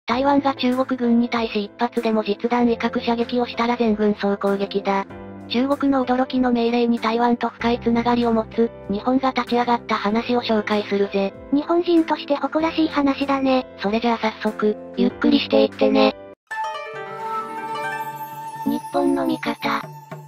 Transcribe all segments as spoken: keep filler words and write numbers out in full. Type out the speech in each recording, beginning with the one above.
台湾が中国軍に対し一発でも実弾威嚇射撃をしたら全軍総攻撃だ。中国の驚きの命令に台湾と深いつながりを持つ、日本が立ち上がった話を紹介するぜ。 日本人として誇らしい話だね。 それじゃあ早速、ゆっくりしていってね。 日本の味方。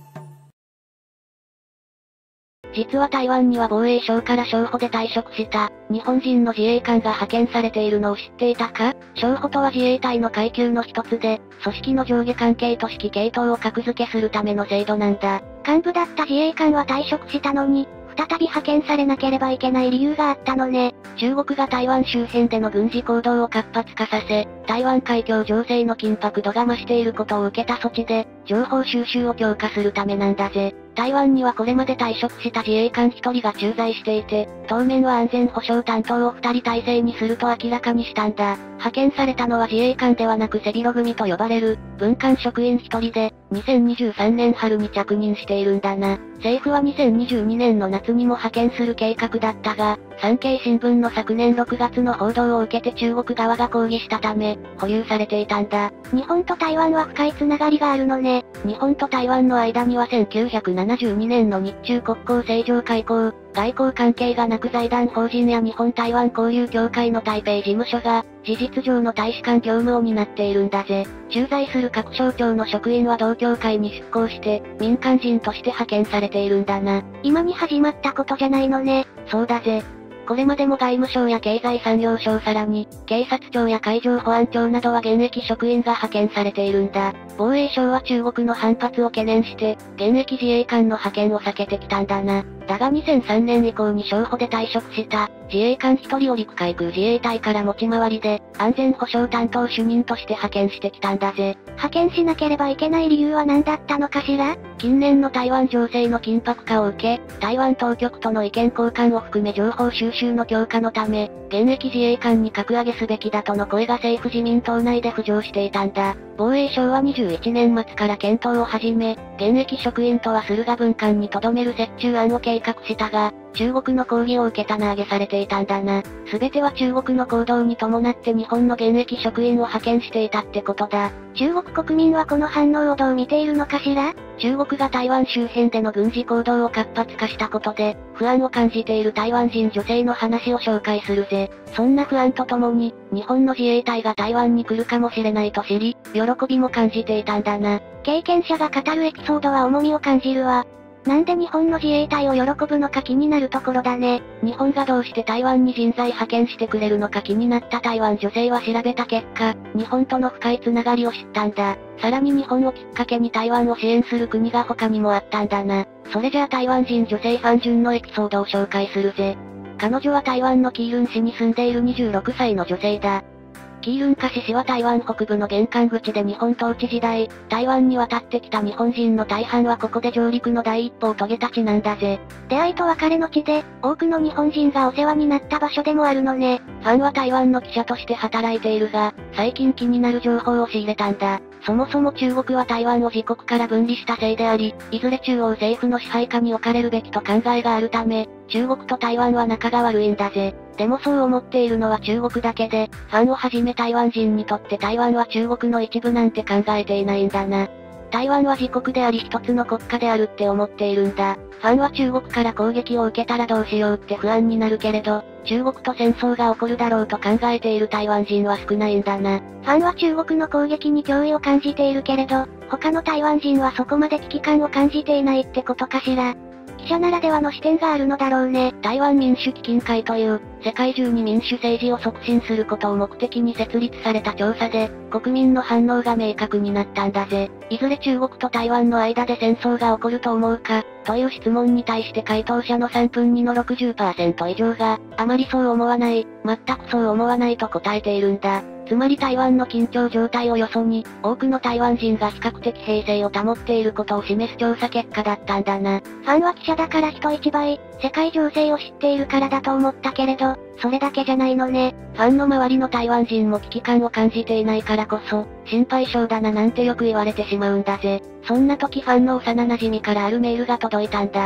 実は台湾には防衛省から省補で退職した、日本人の自衛官が派遣されているのを知っていたか？省補とは自衛隊の階級の一つで、組織の上下関係と指揮系統を格付けするための制度なんだ。 幹部だった自衛官は退職したのに、再び派遣されなければいけない理由があったのね。 中国が台湾周辺での軍事行動を活発化させ、台湾海峡情勢の緊迫度が増していることを受けた措置で、情報収集を強化するためなんだぜ。台湾にはこれまで退職した自衛官一人が駐在していて、当面は安全保障担当を二人体制にすると明らかにしたんだ。派遣されたのは自衛官ではなく背広組と呼ばれる、文官職員一人で、にせんにじゅうさんねん春に着任しているんだな。政府はにせんにじゅうにねんの夏にも派遣する計画だったが、産経新聞の昨年ろくがつの報道を受けて中国側が抗議したため、保留されていたんだ。 日本と台湾は深いつながりがあるのね。 日本と台湾の間にはせんきゅうひゃくななじゅうにねんの日中国交正常化以降、外交関係がなく財団法人や日本台湾交流協会の台北事務所が、事実上の大使館業務を担っているんだぜ。駐在する各省庁の職員は同協会に出向して、民間人として派遣されているんだな。 今に始まったことじゃないのね。 そうだぜ。これまでも外務省や経済産業省さらに、警察庁や海上保安庁などは現役職員が派遣されているんだ。防衛省は中国の反発を懸念して、現役自衛官の派遣を避けてきたんだな。だがにせんさんねん以降に省補で退職した、自衛官一人を陸海空自衛隊から持ち回りで、安全保障担当主任として派遣してきたんだぜ。 派遣しなければいけない理由は何だったのかしら？ 近年の台湾情勢の緊迫化を受け、台湾当局との意見交換を含め情報収集の強化のため、現役自衛官に格上げすべきだとの声が政府自民党内で浮上していたんだ。防衛省はにじゅういちねん末から検討を始め、現役職員とは駿河分艦に留める折衷案を計画したが、中国の抗議を受け棚上げされていたんだな。すべては中国の行動に伴って日本の現役職員を派遣していたってことだ。 中国国民はこの反応をどう見ているのかしら？ 中国が台湾周辺での軍事行動を活発化したことで、不安を感じている台湾人女性の話を紹介するぜ。そんな不安とともに、日本の自衛隊が台湾に来るかもしれないと知り、喜びも感じていたんだな。 経験者が語るエピソードは重みを感じるわ。なんで日本の自衛隊を喜ぶのか気になるところだね。 日本がどうして台湾に人材派遣してくれるのか気になった台湾女性は調べた結果、日本との深いつながりを知ったんだ。さらに日本をきっかけに台湾を支援する国が他にもあったんだな。それじゃあ台湾人女性ファン順のエピソードを紹介するぜ。彼女は台湾のキールン市に住んでいるにじゅうろくさいの女性だ。キールンカシ市は台湾北部の玄関口で日本統治時代、台湾に渡ってきた日本人の大半はここで上陸の第一歩を遂げた地なんだぜ。 出会いと別れの地で、多くの日本人がお世話になった場所でもあるのね。 ファンは台湾の記者として働いているが、最近気になる情報を仕入れたんだ。そもそも中国は台湾を自国から分離したせいであり、いずれ中央政府の支配下に置かれるべきと考えがあるため、中国と台湾は仲が悪いんだぜ。でもそう思っているのは中国だけで、ファンをはじめ台湾人にとって台湾は中国の一部なんて考えていないんだな。台湾は自国であり一つの国家であるって思っているんだ。ファンは中国から攻撃を受けたらどうしようって不安になるけれど、中国と戦争が起こるだろうと考えている台湾人は少ないんだな。 ファンは中国の攻撃に脅威を感じているけれど、他の台湾人はそこまで危機感を感じていないってことかしら。記者ならではの視点があるのだろうね。 台湾民主基金会という、世界中に民主政治を促進することを目的に設立された調査で、国民の反応が明確になったんだぜ。いずれ中国と台湾の間で戦争が起こると思うか、という質問に対して回答者のさんぶんにの ろくじゅっパーセント 以上が、あまりそう思わない、全くそう思わないと答えているんだ。つまり台湾の緊張状態をよそに、多くの台湾人が比較的平静を保っていることを示す調査結果だったんだな。 ファンは記者だから人一倍、世界情勢を知っているからだと思ったけれど、それだけじゃないのね。 ファンの周りの台湾人も危機感を感じていないからこそ、心配性だななんてよく言われてしまうんだぜ。そんな時ファンの幼馴染からあるメールが届いたんだ。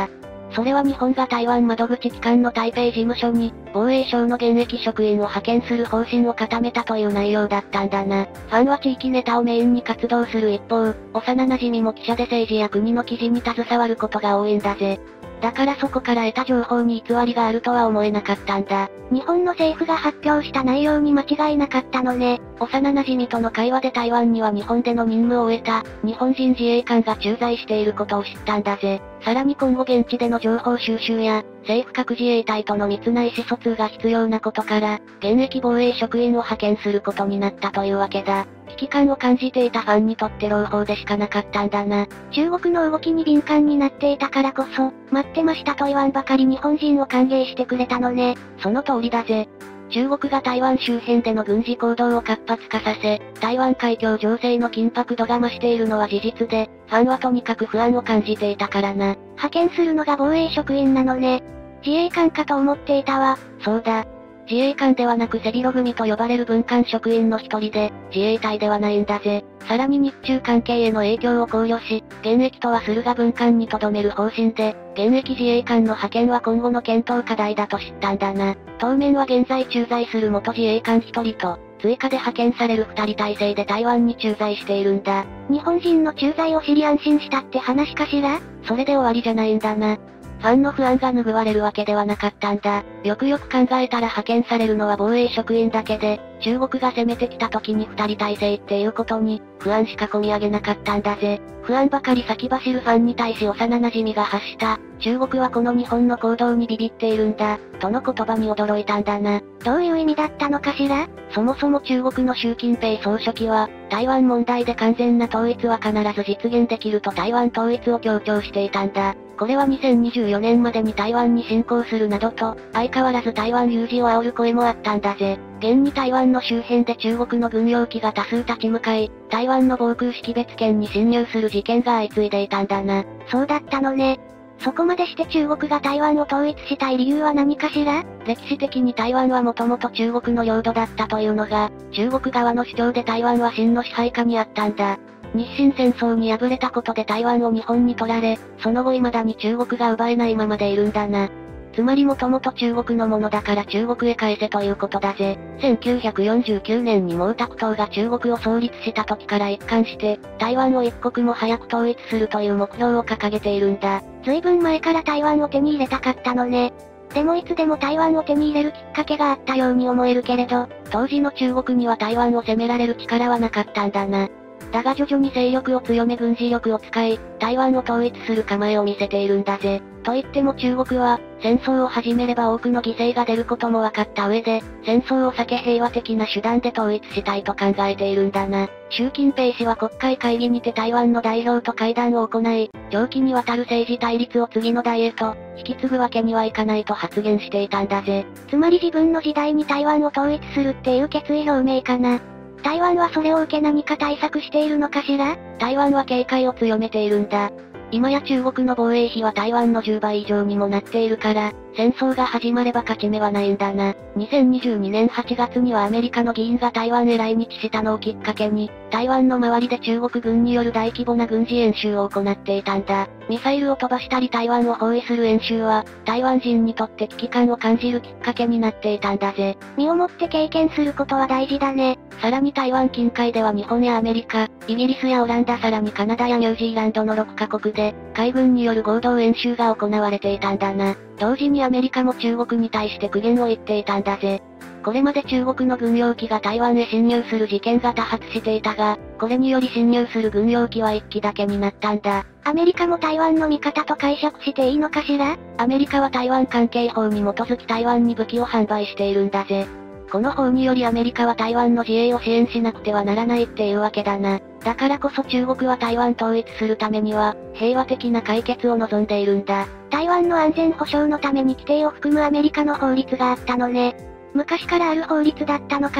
それは日本が台湾窓口機関の台北事務所に、防衛省の現役職員を派遣する方針を固めたという内容だったんだな。ファンは地域ネタをメインに活動する一方、幼馴染も記者で政治や国の記事に携わることが多いんだぜ。だからそこから得た情報に偽りがあるとは思えなかったんだ。 日本の政府が発表した内容に間違いなかったのね。 幼馴染との会話で台湾には日本での任務を終えた、日本人自衛官が駐在していることを知ったんだぜ。さらに今後現地での情報収集や、政府各自衛隊との密な意思疎通が必要なことから、現役防衛職員を派遣することになったというわけだ。危機感を感じていたファンにとって朗報でしかなかったんだな。 中国の動きに敏感になっていたからこそ、待ってましたと言わんばかり日本人を歓迎してくれたのね。 その通りだぜ。中国が台湾周辺での軍事行動を活発化させ、台湾海峡情勢の緊迫度が増しているのは事実で、ファンはとにかく不安を感じていたからな。 派遣するのが防衛職員なのね。自衛官かと思っていたわ。 そうだ。自衛官ではなく背広組と呼ばれる文官職員の一人で、自衛隊ではないんだぜ。さらに日中関係への影響を考慮し、現役とはするが文官に留める方針で、現役自衛官の派遣は今後の検討課題だと知ったんだな。当面は現在駐在する元自衛官一人と、追加で派遣される二人体制で台湾に駐在しているんだ。 日本人の駐在を知り安心したって話かしら？ それで終わりじゃないんだな。ファンの不安が拭われるわけではなかったんだ。よくよく考えたら派遣されるのは防衛職員だけで、中国が攻めてきた時に二人体制っていうことに、不安しか込み上げなかったんだぜ。不安ばかり先走るファンに対し幼馴染が発した、中国はこの日本の行動にビビっているんだ、との言葉に驚いたんだな。 どういう意味だったのかしら？ そもそも中国の習近平総書記は、台湾問題で完全な統一は必ず実現できると台湾統一を強調していたんだ。これはにせんにじゅうよねんまでに台湾に侵攻するなどと、相変わらず台湾有事を煽る声もあったんだぜ。現に台湾の周辺で中国の軍用機が多数立ち向かい、台湾の防空識別圏に侵入する事件が相次いでいたんだな。 そうだったのね。そこまでして中国が台湾を統一したい理由は何かしら？ 歴史的に台湾はもともと中国の領土だったというのが、中国側の主張で台湾は清の支配下にあったんだ。日清戦争に敗れたことで台湾を日本に取られ、その後未だに中国が奪えないままでいるんだな。つまりもともと中国のものだから中国へ返せということだぜ。せんきゅうひゃくよんじゅうきゅうねんに毛沢東が中国を創立した時から一貫して、台湾を一刻も早く統一するという目標を掲げているんだ。 随分前から台湾を手に入れたかったのね。でもいつでも台湾を手に入れるきっかけがあったように思えるけれど、 当時の中国には台湾を攻められる力はなかったんだな。だが徐々に勢力を強め軍事力を使い、台湾を統一する構えを見せているんだぜ。と言っても中国は、戦争を始めれば多くの犠牲が出ることも分かった上で、戦争を避け平和的な手段で統一したいと考えているんだな。習近平氏は国会会議にて台湾の代表と会談を行い、長期にわたる政治対立を次の代へと、引き継ぐわけにはいかないと発言していたんだぜ。 つまり自分の時代に台湾を統一するっていう決意表明かな。台湾はそれを受け何か対策しているのかしら？ 台湾は警戒を強めているんだ。今や中国の防衛費は台湾のじゅうばい以上にもなっているから、戦争が始まれば勝ち目はないんだな。にせんにじゅうにねんはちがつにはアメリカの議員が台湾へ来日したのをきっかけに、台湾の周りで中国軍による大規模な軍事演習を行っていたんだ。ミサイルを飛ばしたり台湾を包囲する演習は、台湾人にとって危機感を感じるきっかけになっていたんだぜ。 身をもって経験することは大事だね。 さらに台湾近海では日本やアメリカ、イギリスやオランダさらにカナダやニュージーランドのろっかこくで、海軍による合同演習が行われていたんだな。同時にアメリカも中国に対して苦言を言っていたんだぜ。これまで中国の軍用機が台湾へ侵入する事件が多発していたが、これにより侵入する軍用機はいっきだけになったんだ。 アメリカも台湾の味方と解釈していいのかしら？ アメリカは台湾関係法に基づき台湾に武器を販売しているんだぜ。この法によりアメリカは台湾の自衛を支援しなくてはならないっていうわけだな。だからこそ中国は台湾統一するためには、平和的な解決を望んでいるんだ。 台湾の安全保障のために規定を含むアメリカの法律があったのね。昔からある法律だったのかな？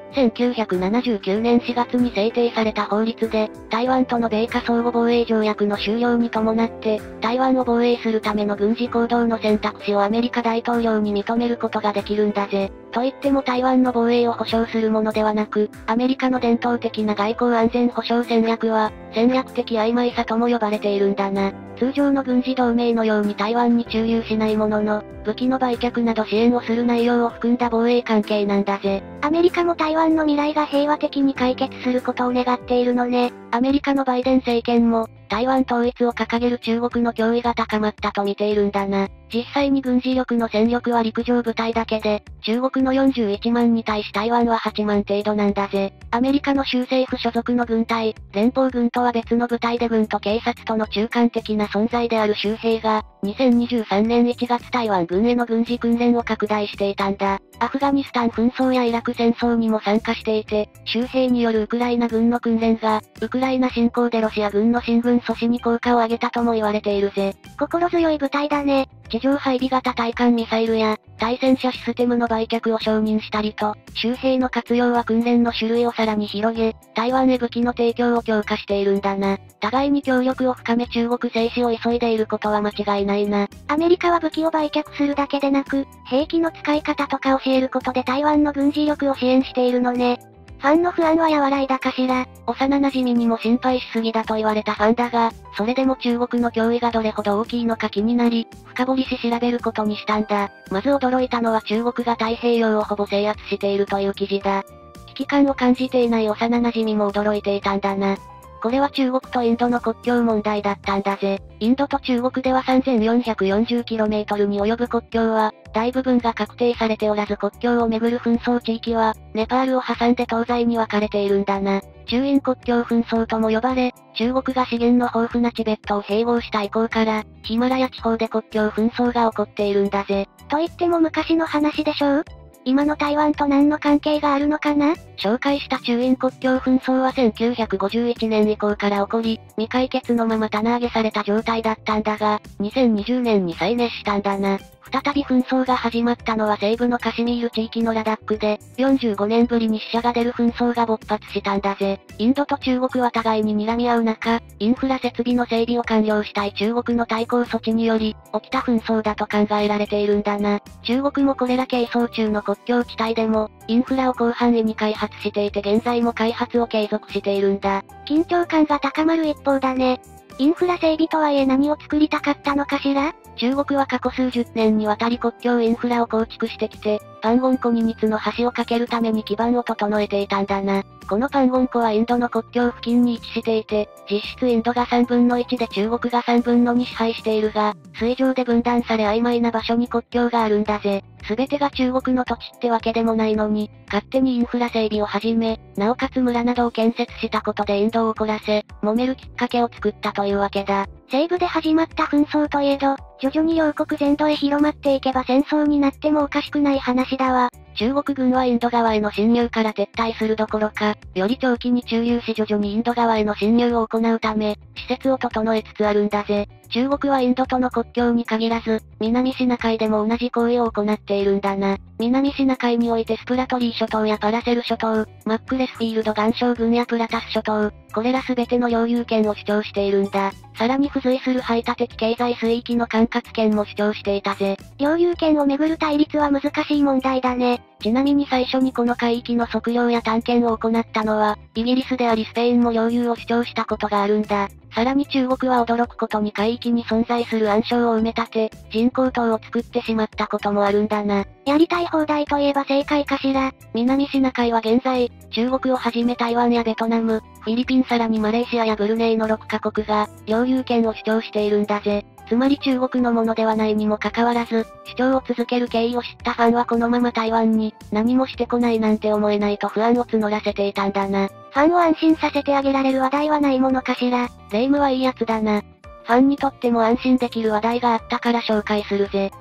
せんきゅうひゃくななじゅうきゅうねんしがつに制定された法律で、台湾との米華相互防衛条約の終了に伴って、台湾を防衛するための軍事行動の選択肢をアメリカ大統領に認めることができるんだぜ。と言っても台湾の防衛を保障するものではなく、アメリカの伝統的な外交安全保障戦略は、戦略的曖昧さとも呼ばれているんだな。通常の軍事同盟のように台湾に駐留しないものの、武器の売却など支援をする内容を含んだ防衛関係なんだぜ。 アメリカも台湾の未来が平和的に解決することを願っているのね。 アメリカのバイデン政権も、台湾統一を掲げる中国の脅威が高まったと見ているんだな。実際に軍事力の戦力は陸上部隊だけで、中国のよんじゅういちまんに対し台湾ははちまん程度なんだぜ。アメリカの州政府所属の軍隊、連邦軍とは別の部隊で軍と警察との中間的な存在である州兵が、にせんにじゅうさんねんいちがつ台湾軍への軍事訓練を拡大していたんだ。アフガニスタン紛争やイラク戦争にも参加していて、州兵によるウクライナ軍の訓練が、ウクライナ侵攻でロシア軍の進軍阻止に効果を上げたとも言われているぜ。 心強い部隊だね。 地上配備型対艦ミサイルや、対戦車システムの売却を承認したりと、州兵の活用は訓練の種類をさらに広げ、台湾へ武器の提供を強化しているんだな。互いに協力を深め中国制止を急いでいることは間違いないな。 アメリカは武器を売却するだけでなく、兵器の使い方とか教えることで台湾の軍事力を支援しているのね。ファンの不安は和らいだかしら。 幼馴染にも心配しすぎだと言われたファンだが、それでも中国の脅威がどれほど大きいのか気になり、深掘りし調べることにしたんだ。まず驚いたのは中国が太平洋をほぼ制圧しているという記事だ。危機感を感じていない幼馴染も驚いていたんだな。これは中国とインドの国境問題だったんだぜ。インドと中国では さんぜんよんひゃくよんじゅうキロメートル に及ぶ国境は、大部分が確定されておらず国境をめぐる紛争地域は、ネパールを挟んで東西に分かれているんだな。中印国境紛争とも呼ばれ、中国が資源の豊富なチベットを併合した以降から、ヒマラヤ地方で国境紛争が起こっているんだぜ。 と言っても昔の話でしょう？今の台湾と何の関係があるのかな？ 紹介した中印国境紛争はせんきゅうひゃくごじゅういちねん以降から起こり、未解決のまま棚上げされた状態だったんだが、にせんにじゅうねんに再熱したんだな。再び紛争が始まったのは西部のカシミール地域のラダックで、よんじゅうごねんぶりに死者が出る紛争が勃発したんだぜ。インドと中国は互いに睨み合う中、インフラ設備の整備を完了したい中国の対抗措置により、起きた紛争だと考えられているんだな。中国もこれら係争中の国境地帯でも、インフラを広範囲に開発していて現在も開発を継続しているんだ。 緊張感が高まる一方だね。インフラ整備とはいえ何を作りたかったのかしら？ 中国は過去数十年にわたり国境インフラを構築してきて、パンゴン湖にみっつの橋を架けるために基盤を整えていたんだな。このパンゴン湖はインドの国境付近に位置していて、実質インドがさんぶんのいちで中国がさんぶんのに支配しているが、水上で分断され曖昧な場所に国境があるんだぜ。すべてが中国の土地ってわけでもないのに、勝手にインフラ整備を始め、なおかつ村などを建設したことでインドを怒らせ、揉めるきっかけを作ったというわけだ。 西部で始まった紛争といえど、徐々に両国全土へ広まっていけば戦争になってもおかしくない話だわ。 中国軍はインド側への侵入から撤退するどころか、より長期に駐留し徐々にインド側への侵入を行うため、施設を整えつつあるんだぜ。中国はインドとの国境に限らず、南シナ海でも同じ行為を行っているんだな。南シナ海においてスプラトリー諸島やパラセル諸島、マックレスフィールド岩礁群やプラタス諸島、これらすべての領有権を主張しているんだ。さらに付随する排他的経済水域の管轄権も主張していたぜ。 領有権をめぐる対立は難しい問題だね。 ちなみに最初にこの海域の測量や探検を行ったのは、イギリスでありスペインも領有を主張したことがあるんだ。さらに中国は驚くことに海域に存在する暗礁を埋め立て、人工島を作ってしまったこともあるんだな。 やりたい放題といえば正解かしら。 南シナ海は現在、中国をはじめ台湾やベトナム、フィリピンさらにマレーシアやブルネイのろくカ国が、領有権を主張しているんだぜ。つまり中国のものではないにもかかわらず、主張を続ける経緯を知ったファンはこのまま台湾に、何もしてこないなんて思えないと不安を募らせていたんだな。 ファンを安心させてあげられる話題はないものかしら。 レイムはいいやつだな。ファンにとっても安心できる話題があったから紹介するぜ。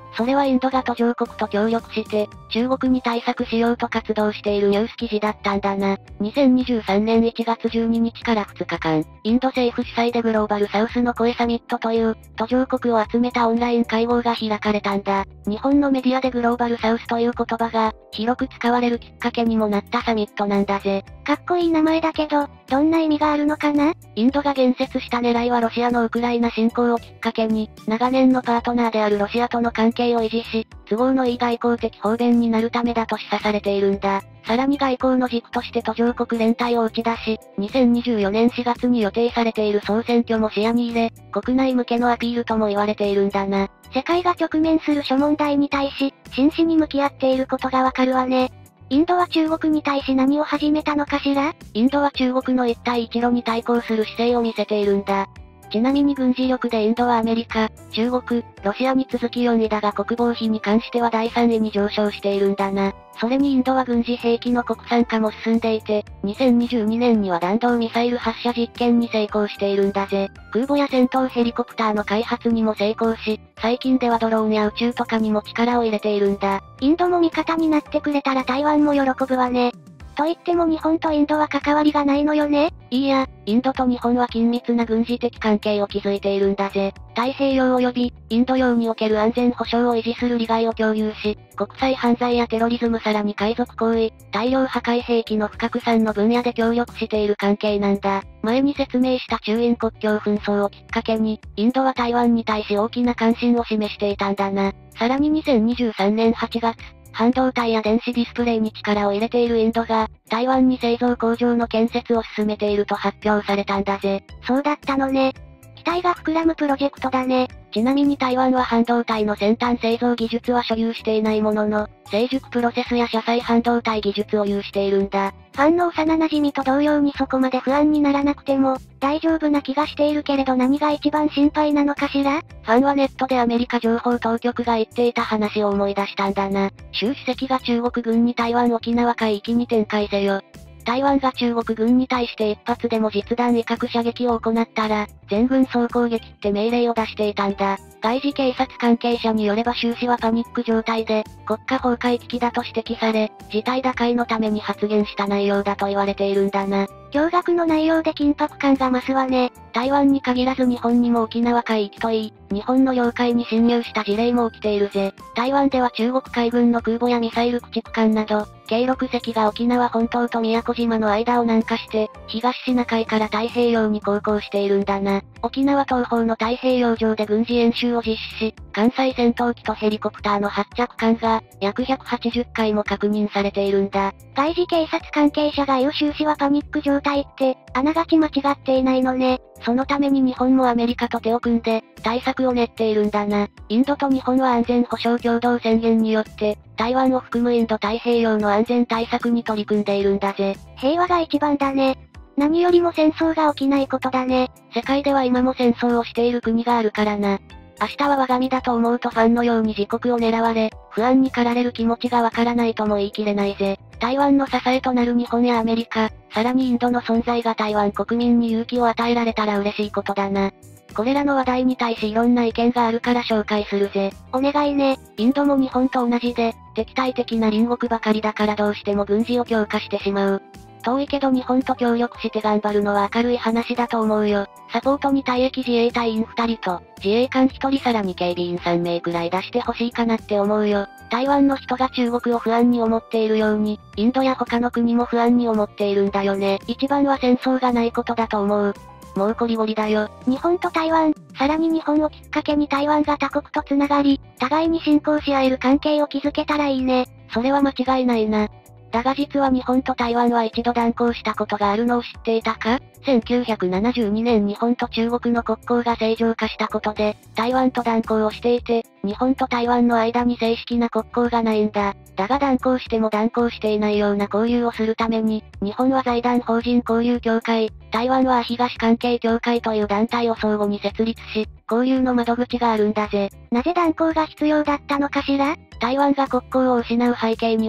それはインドが途上国と協力して、中国に対策しようと活動しているニュース記事だったんだな。にせんにじゅうさんねんいちがつじゅうににちからふつかかん、インド政府主催でグローバルサウスの声サミットという、途上国を集めたオンライン会合が開かれたんだ。日本のメディアでグローバルサウスという言葉が、広く使われるきっかけにもなったサミットなんだぜ。 かっこいい名前だけど、どんな意味があるのかな？ インドが言説した狙いはロシアのウクライナ侵攻をきっかけに、長年のパートナーであるロシアとの関係を維持し、都合のいい外交的方便になるためだと示唆されているんだ。さらに外交の軸として途上国連帯を打ち出し、にせんにじゅうよねんしがつに予定されている総選挙も視野に入れ、国内向けのアピールとも言われているんだな。 世界が直面する諸問題に対し、真摯に向き合っていることがわかるわね。インドは中国に対し何を始めたのかしら？ インドは中国の一帯一路に対抗する姿勢を見せているんだ。ちなみに軍事力でインドはアメリカ、中国、ロシアに続きよんいだが国防費に関してはだいさんいに上昇しているんだな。それにインドは軍事兵器の国産化も進んでいて、にせんにじゅうにねんには弾道ミサイル発射実験に成功しているんだぜ。空母や戦闘ヘリコプターの開発にも成功し、最近ではドローンや宇宙とかにも力を入れているんだ。 インドも味方になってくれたら台湾も喜ぶわね。と言っても日本とインドは関わりがないのよね？ いいや、インドと日本は緊密な軍事的関係を築いているんだぜ。太平洋及び、インド洋における安全保障を維持する利害を共有し、国際犯罪やテロリズムさらに海賊行為、大量破壊兵器の不拡散の分野で協力している関係なんだ。前に説明した中印国境紛争をきっかけに、インドは台湾に対し大きな関心を示していたんだな。さらににせんにじゅうさんねんはちがつ、半導体や電子ディスプレイに力を入れているインドが、台湾に製造工場の建設を進めていると発表されたんだぜ。 そうだったのね。期待が膨らむプロジェクトだね。 ちなみに台湾は半導体の先端製造技術は所有していないものの、成熟プロセスや車載半導体技術を有しているんだ。 ファンの幼馴染と同様にそこまで不安にならなくても、大丈夫な気がしているけれど何が一番心配なのかしら？ ファンはネットでアメリカ情報当局が言っていた話を思い出したんだな。習主席が中国軍に台湾沖縄海域に展開せよ。台湾が中国軍に対して一発でも実弾威嚇射撃を行ったら、全軍総攻撃って命令を出していたんだ。外事警察関係者によれば習氏はパニック状態で、国家崩壊危機だと指摘され、事態打開のために発言した内容だと言われているんだな。 驚愕の内容で緊迫感が増すわね。 台湾に限らず日本にも沖縄海域といい、日本の領海に侵入した事例も起きているぜ。台湾では中国海軍の空母やミサイル駆逐艦など、計ろくせきが沖縄本島と宮古島の間を南下して、東シナ海から太平洋に航行しているんだな。沖縄東方の太平洋上で軍事演習を実施し、艦載戦闘機とヘリコプターの発着艦が、約ひゃくはちじゅっかいも確認されているんだ。 外事警察関係者が言う習氏はパニック状態って、あながち間違っていないのね。 そのために日本もアメリカと手を組んで、対策を練っているんだな。インドと日本は安全保障共同宣言によって、台湾を含むインド太平洋の安全対策に取り組んでいるんだぜ。 平和が一番だね。何よりも戦争が起きないことだね。 世界では今も戦争をしている国があるからな。明日は我が身だと思うとファンのように自国を狙われ、不安に駆られる気持ちがわからないとも言い切れないぜ。台湾の支えとなる日本やアメリカ、さらにインドの存在が台湾国民に勇気を与えられたら嬉しいことだな。これらの話題に対しいろんな意見があるから紹介するぜ。 お願いね。 インドも日本と同じで、敵対的な隣国ばかりだからどうしても軍事を強化してしまう。遠いけど日本と協力して頑張るのは明るい話だと思うよ。サポートに退役自衛隊員ふたりと、自衛官ひとりさらに警備員さんめいくらい出してほしいかなって思うよ。台湾の人が中国を不安に思っているように、インドや他の国も不安に思っているんだよね。一番は戦争がないことだと思う。もうこりごりだよ。 日本と台湾、さらに日本をきっかけに台湾が他国と繋がり、互いに信仰し合える関係を築けたらいいね。 それは間違いないな。だが実は日本と台湾は一度断交したことがあるのを知っていたか？せんきゅうひゃくななじゅうにねん日本と中国の国交が正常化したことで、台湾と断交をしていて、日本と台湾の間に正式な国交がないんだ。だが断交しても断交していないような交流をするために、日本は財団法人交流協会、台湾は東関係協会という団体を相互に設立し、交流の窓口があるんだぜ。 なぜ断交が必要だったのかしら？ 台湾が国交を失う背景には、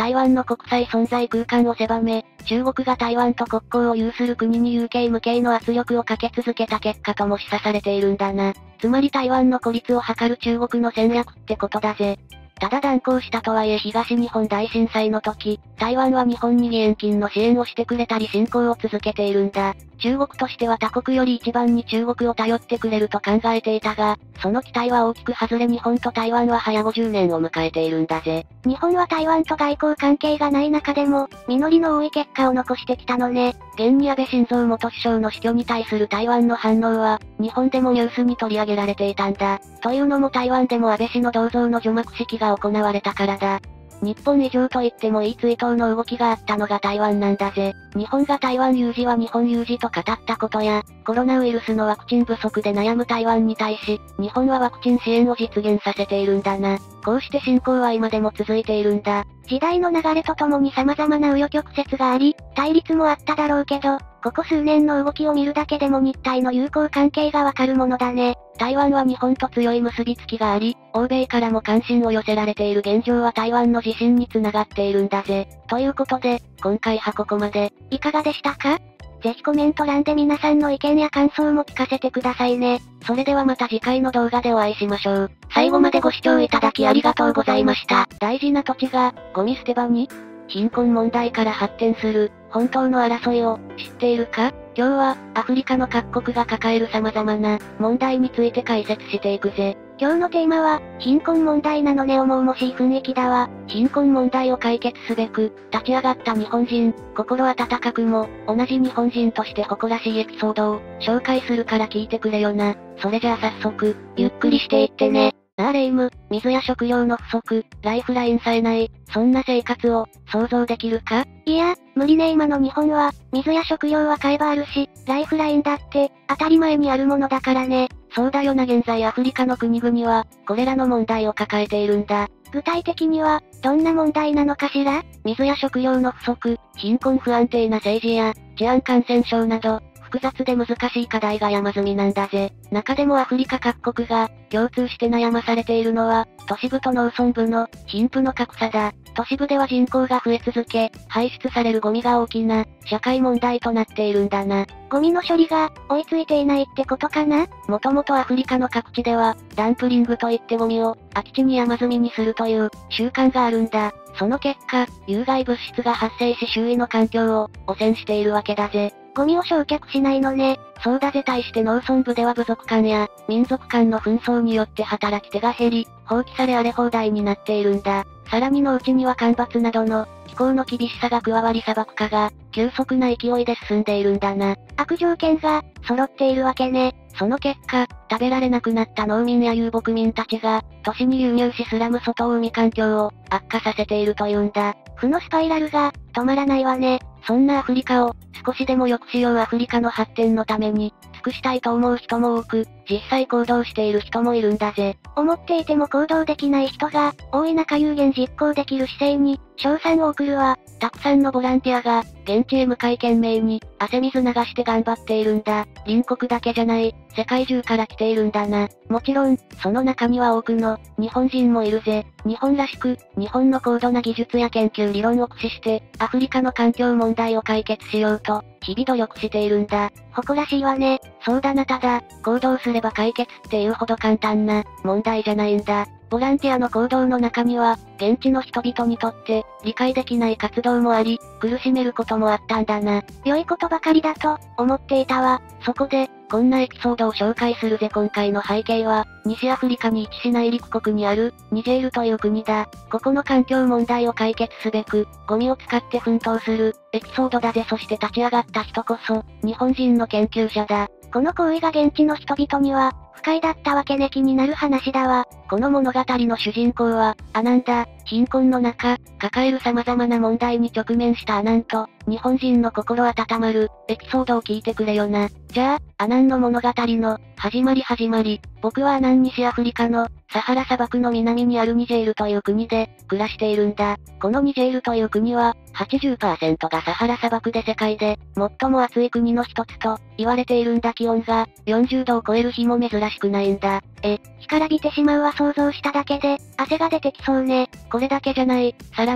台湾の国際存在空間を狭め、中国が台湾と国交を有する国に有形無形の圧力をかけ続けた結果とも示唆されているんだな。つまり台湾の孤立を図る中国の戦略ってことだぜ。ただ断交したとはいえ東日本大震災の時、台湾は日本に義援金の支援をしてくれたり侵攻を続けているんだ。中国としては他国より一番に中国を頼ってくれると考えていたが、その期待は大きく外れ日本と台湾は早ごじゅうねんを迎えているんだぜ。 日本は台湾と外交関係がない中でも、実りの多い結果を残してきたのね。 現に安倍晋三元首相の死去に対する台湾の反応は、日本でもニュースに取り上げられていたんだ。というのも台湾でも安倍氏の銅像の除幕式が行われたからだ。日本以上と言ってもいい追悼の動きがあったのが台湾なんだぜ。日本が台湾有事は日本有事と語ったことや、コロナウイルスのワクチン不足で悩む台湾に対し、日本はワクチン支援を実現させているんだな。こうして侵攻は今でも続いているんだ。 時代の流れとともに様々な紆余曲折があり、対立もあっただろうけど、ここ数年の動きを見るだけでも日台の友好関係がわかるものだね。 台湾は日本と強い結びつきがあり、欧米からも関心を寄せられている現状は台湾の自信につながっているんだぜ。ということで、今回はここまで。 いかがでしたか？ぜひコメント欄で皆さんの意見や感想も聞かせてくださいね。 それではまた次回の動画でお会いしましょう。最後までご視聴いただきありがとうございました。大事な土地が、ゴミ捨て場に？貧困問題から発展する、本当の争いを、知っているか？今日は、アフリカの各国が抱える様々な、問題について解説していくぜ。 今日のテーマは、貧困問題なのね重々しい雰囲気だわ。 貧困問題を解決すべく、立ち上がった日本人、心温かくも、同じ日本人として誇らしいエピソードを、紹介するから聞いてくれよな。それじゃあ早速、ゆっくりしていってね。なあレイム、水や食料の不足、ライフラインさえない、そんな生活を、想像できるか？ いや、無理ね今の日本は、水や食料は買えばあるし、ライフラインだって、当たり前にあるものだからね。 そうだよな現在アフリカの国々は、これらの問題を抱えているんだ。 具体的には、どんな問題なのかしら？ 水や食料の不足、貧困不安定な政治や、治安感染症など、複雑で難しい課題が山積みなんだぜ。中でもアフリカ各国が、共通して悩まされているのは、都市部と農村部の、貧富の格差だ。都市部では人口が増え続け、排出されるゴミが大きな、社会問題となっているんだな。 ゴミの処理が、追いついていないってことかな？ もともとアフリカの各地では、ダンプリングといってゴミを、空き地に山積みにするという、習慣があるんだ。その結果、有害物質が発生し周囲の環境を、汚染しているわけだぜ。 ゴミを焼却しないのね。 そうだぜ対して農村部では部族間や、民族間の紛争によって働き手が減り、放棄され荒れ放題になっているんだ。さらに農地には干ばつなどの、気候の厳しさが加わり砂漠化が、急速な勢いで進んでいるんだな。 悪条件が、揃っているわけね。 その結果、食べられなくなった農民や遊牧民たちが、都市に流入しスラム外海環境を、悪化させているというんだ。 負のスパイラルが、止まらないわね。 そんなアフリカを、少しでも良くしようアフリカの発展のために、尽くしたいと思う人も多く、実際行動している人もいるんだぜ。 思っていても行動できない人が、多い中有言実行できる姿勢に、賞賛を送るわ。 たくさんのボランティアが、現地へ向かい懸命に、汗水流して頑張っているんだ。隣国だけじゃない、世界中から来ているんだな。もちろん、その中には多くの、日本人もいるぜ。日本らしく、日本の高度な技術や研究理論を駆使して、アフリカの環境問題を解決しようと、日々努力しているんだ。 誇らしいわね。 そうだなただ、行動すれば解決っていうほど簡単な、問題じゃないんだ。ボランティアの行動の中には、現地の人々にとって、理解できない活動もあり、苦しめることもあったんだな。 良いことばかりだと、思っていたわ。 そこで、こんなエピソードを紹介するぜ今回の背景は、西アフリカに位置し内陸国にある、ニジェールという国だ。ここの環境問題を解決すべく、ゴミを使って奮闘する、エピソードだぜそして立ち上がった人こそ、日本人の研究者だ。 この行為が現地の人々には、不快だったわけね気になる話だわ。 この物語の主人公は、アナンだ、貧困の中、抱える様々な問題に直面したアナンと、日本人の心温まる、エピソードを聞いてくれよな。じゃあ、アナンの物語の、始まり始まり。僕はアナン西アフリカの、サハラ砂漠の南にあるニジェールという国で、暮らしているんだ。このニジェールという国は、はちじゅっパーセントがサハラ砂漠で世界で、最も暑い国の一つと、言われているんだ気温が、よんじゅうどを超える日も珍しくないんだ。 え、干からびてしまうは想像しただけで、汗が出てきそうね。 これだけじゃない、さらに、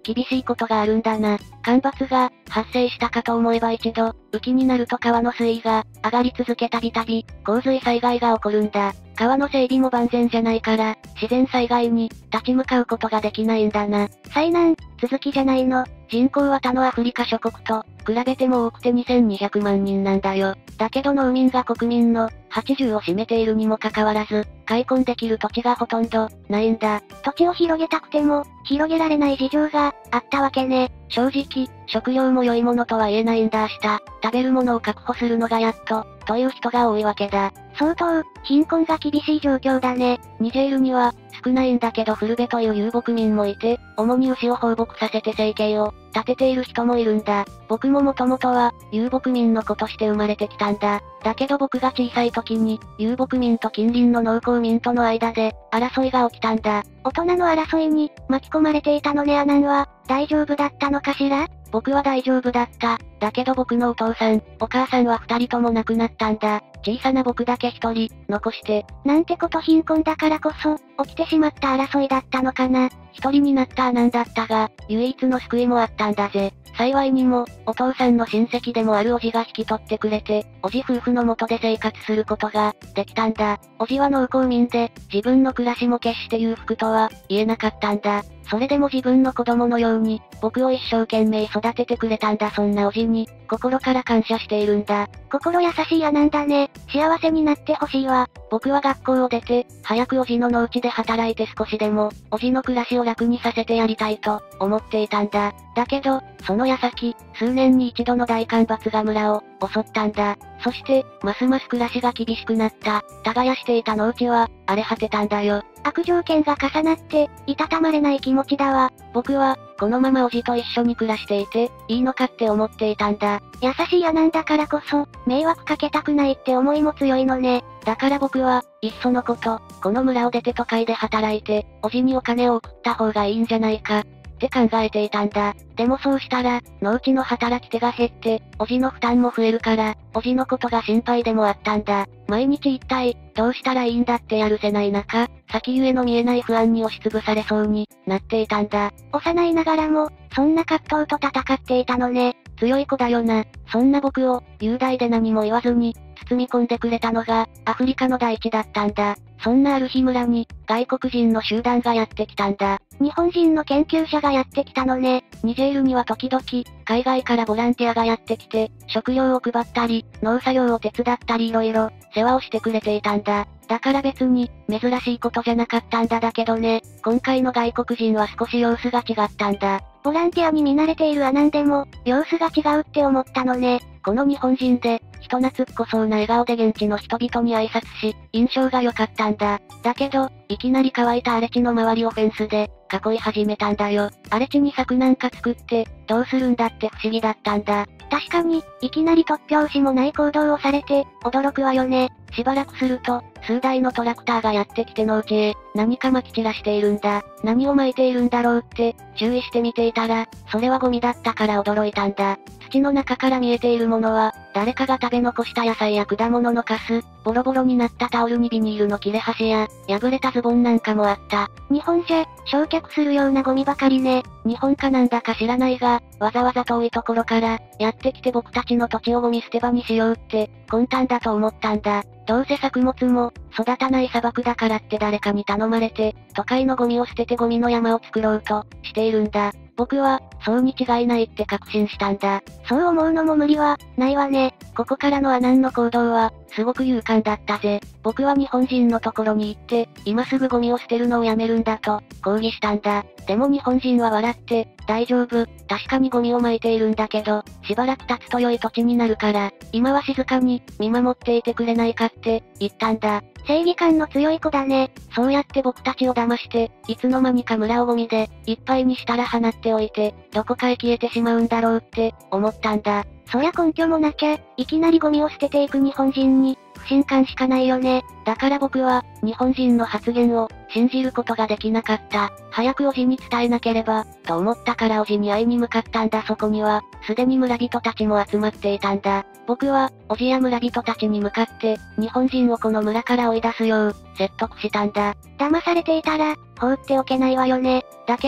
厳しいことがあるんだな。干ばつが発生したかと思えば一度、雨季になると川の水位が上がり続けたびたび、洪水災害が起こるんだ。川の整備も万全じゃないから、自然災害に立ち向かうことができないんだな。 災難、続きじゃないの。 人口は他のアフリカ諸国と比べても多くてにせんにひゃくまんにんなんだよ。だけど農民が国民のはちじゅうを占めているにもかかわらず、開墾できる土地がほとんどないんだ。 土地を広げたくても、広げられない事情があったわけね。 正直、食料も良いものとは言えないんだ。明日、食べるものを確保するのがやっと、という人が多いわけだ。 相当、貧困が厳しい状況だね。 ニジェールには、少ないんだけどフルベという遊牧民もいて、主に牛を放牧させて生計を立てている人もいるんだ。僕ももともとは、遊牧民の子として生まれてきたんだ。だけど僕が小さい時に、遊牧民と近隣の農耕民との間で、争いが起きたんだ。 大人の争いに、巻き込まれていたのね。アナンは、大丈夫だったのかしら？ 僕は大丈夫だった。だけど僕のお父さん、お母さんは二人とも亡くなったんだ。小さな僕だけ一人、残して。 なんてこと貧困だからこそ、起きてしまった争いだったのかな。 一人になったアナンだったが、唯一の救いもあったんだぜ。幸いにも、お父さんの親戚でもあるおじが引き取ってくれて、おじ夫婦の元で生活することが、できたんだ。おじは農耕民で、自分の暮らしも決して裕福とは、言えなかったんだ。それでも自分の子供のように、僕を一生懸命育ててくれたんだ。そんなおじに、心から感謝しているんだ。 心優しいアナンだね。幸せになってほしいわ。 僕は学校を出て、早くおじの農地で働いて少しでも、おじの暮らしを楽にさせてやりたいと、思っていたんだ。だけど、その矢先、数年に一度の大干ばつが村を襲ったんだ。そして、ますます暮らしが厳しくなった。耕していた農地は、荒れ果てたんだよ。 悪条件が重なって、いたたまれない気持ちだわ。 僕は、このままおじと一緒に暮らしていて、いいのかって思っていたんだ。 優しいアナンだからこそ、迷惑かけたくないって思いも強いのね。 だから僕は、いっそのこと、この村を出て都会で働いて、おじにお金を送った方がいいんじゃないか、って考えていたんだ。でもそうしたら、農地の働き手が減って、おじの負担も増えるから、おじのことが心配でもあったんだ。毎日一体、どうしたらいいんだってやるせない中、先ゆえの見えない不安に押しつぶされそうになっていたんだ。 幼いながらも、そんな葛藤と戦っていたのね。 強い子だよな。そんな僕を、雄大で何も言わずに、包み込んでくれたのが、アフリカの大地だったんだ。そんなある日村に、外国人の集団がやってきたんだ。 日本人の研究者がやってきたのね。 ニジェールには時々、海外からボランティアがやってきて、食料を配ったり、農作業を手伝ったり色々、世話をしてくれていたんだ。だから別に、珍しいことじゃなかったんだだけどね、今回の外国人は少し様子が違ったんだ。 ボランティアに見慣れているアナンでも、様子が違うって思ったのね。 この日本人で、人懐っこそうな笑顔で現地の人々に挨拶し、印象が良かったんだ。だけど、いきなり乾いた荒れ地の周りをフェンスで、囲い始めたんだよ。荒れ地に柵なんか作って、どうするんだって不思議だったんだ。 確かに、いきなり突拍子もない行動をされて、驚くわよね。 しばらくすると、数台のトラクターがやってきて農地へ、何か撒き散らしているんだ。何を撒いているんだろうって、注意して見ていたら、それはゴミだったから驚いたんだ。土の中から見えているものは、誰かが食べ残した野菜や果物のカス、ボロボロになったタオルにビニールの切れ端や、破れたズボンなんかもあった。 日本じゃ、焼却するようなゴミばかりね。 日本かなんだか知らないが、わざわざ遠いところから、やってきて僕たちの土地をゴミ捨て場にしようって、魂胆だと思ったんだ。どうせ作物も、育たない砂漠だからって誰かに頼まれて、都会のゴミを捨ててゴミの山を作ろうと、しているんだ。僕は、そうに違いないって確信したんだ。 そう思うのも無理は、ないわね。 ここからのアナンの行動は、すごく勇敢だったぜ。僕は日本人のところに行って、今すぐゴミを捨てるのをやめるんだと、抗議したんだ。でも日本人は笑って、大丈夫、確かにゴミを撒いているんだけど、しばらく経つと良い土地になるから、今は静かに、見守っていてくれないかって、言ったんだ。 正義感の強い子だね。 そうやって僕たちを騙して、いつの間にか村をゴミで、いっぱいにしたら放っておいて、どこかへ消えてしまうんだろうって、思ったんだ。 そりゃ根拠もなきゃ、いきなりゴミを捨てていく日本人に、不信感しかないよね。 だから僕は、日本人の発言を、信じることができなかった。早くおじに伝えなければ、と思ったからおじに会いに向かったんだ。そこには、すでに村人たちも集まっていたんだ。僕は、おじや村人たちに向かって、日本人をこの村から追い出すよう、説得したんだ。 騙されていたら、放っておけないわよね。 だけど、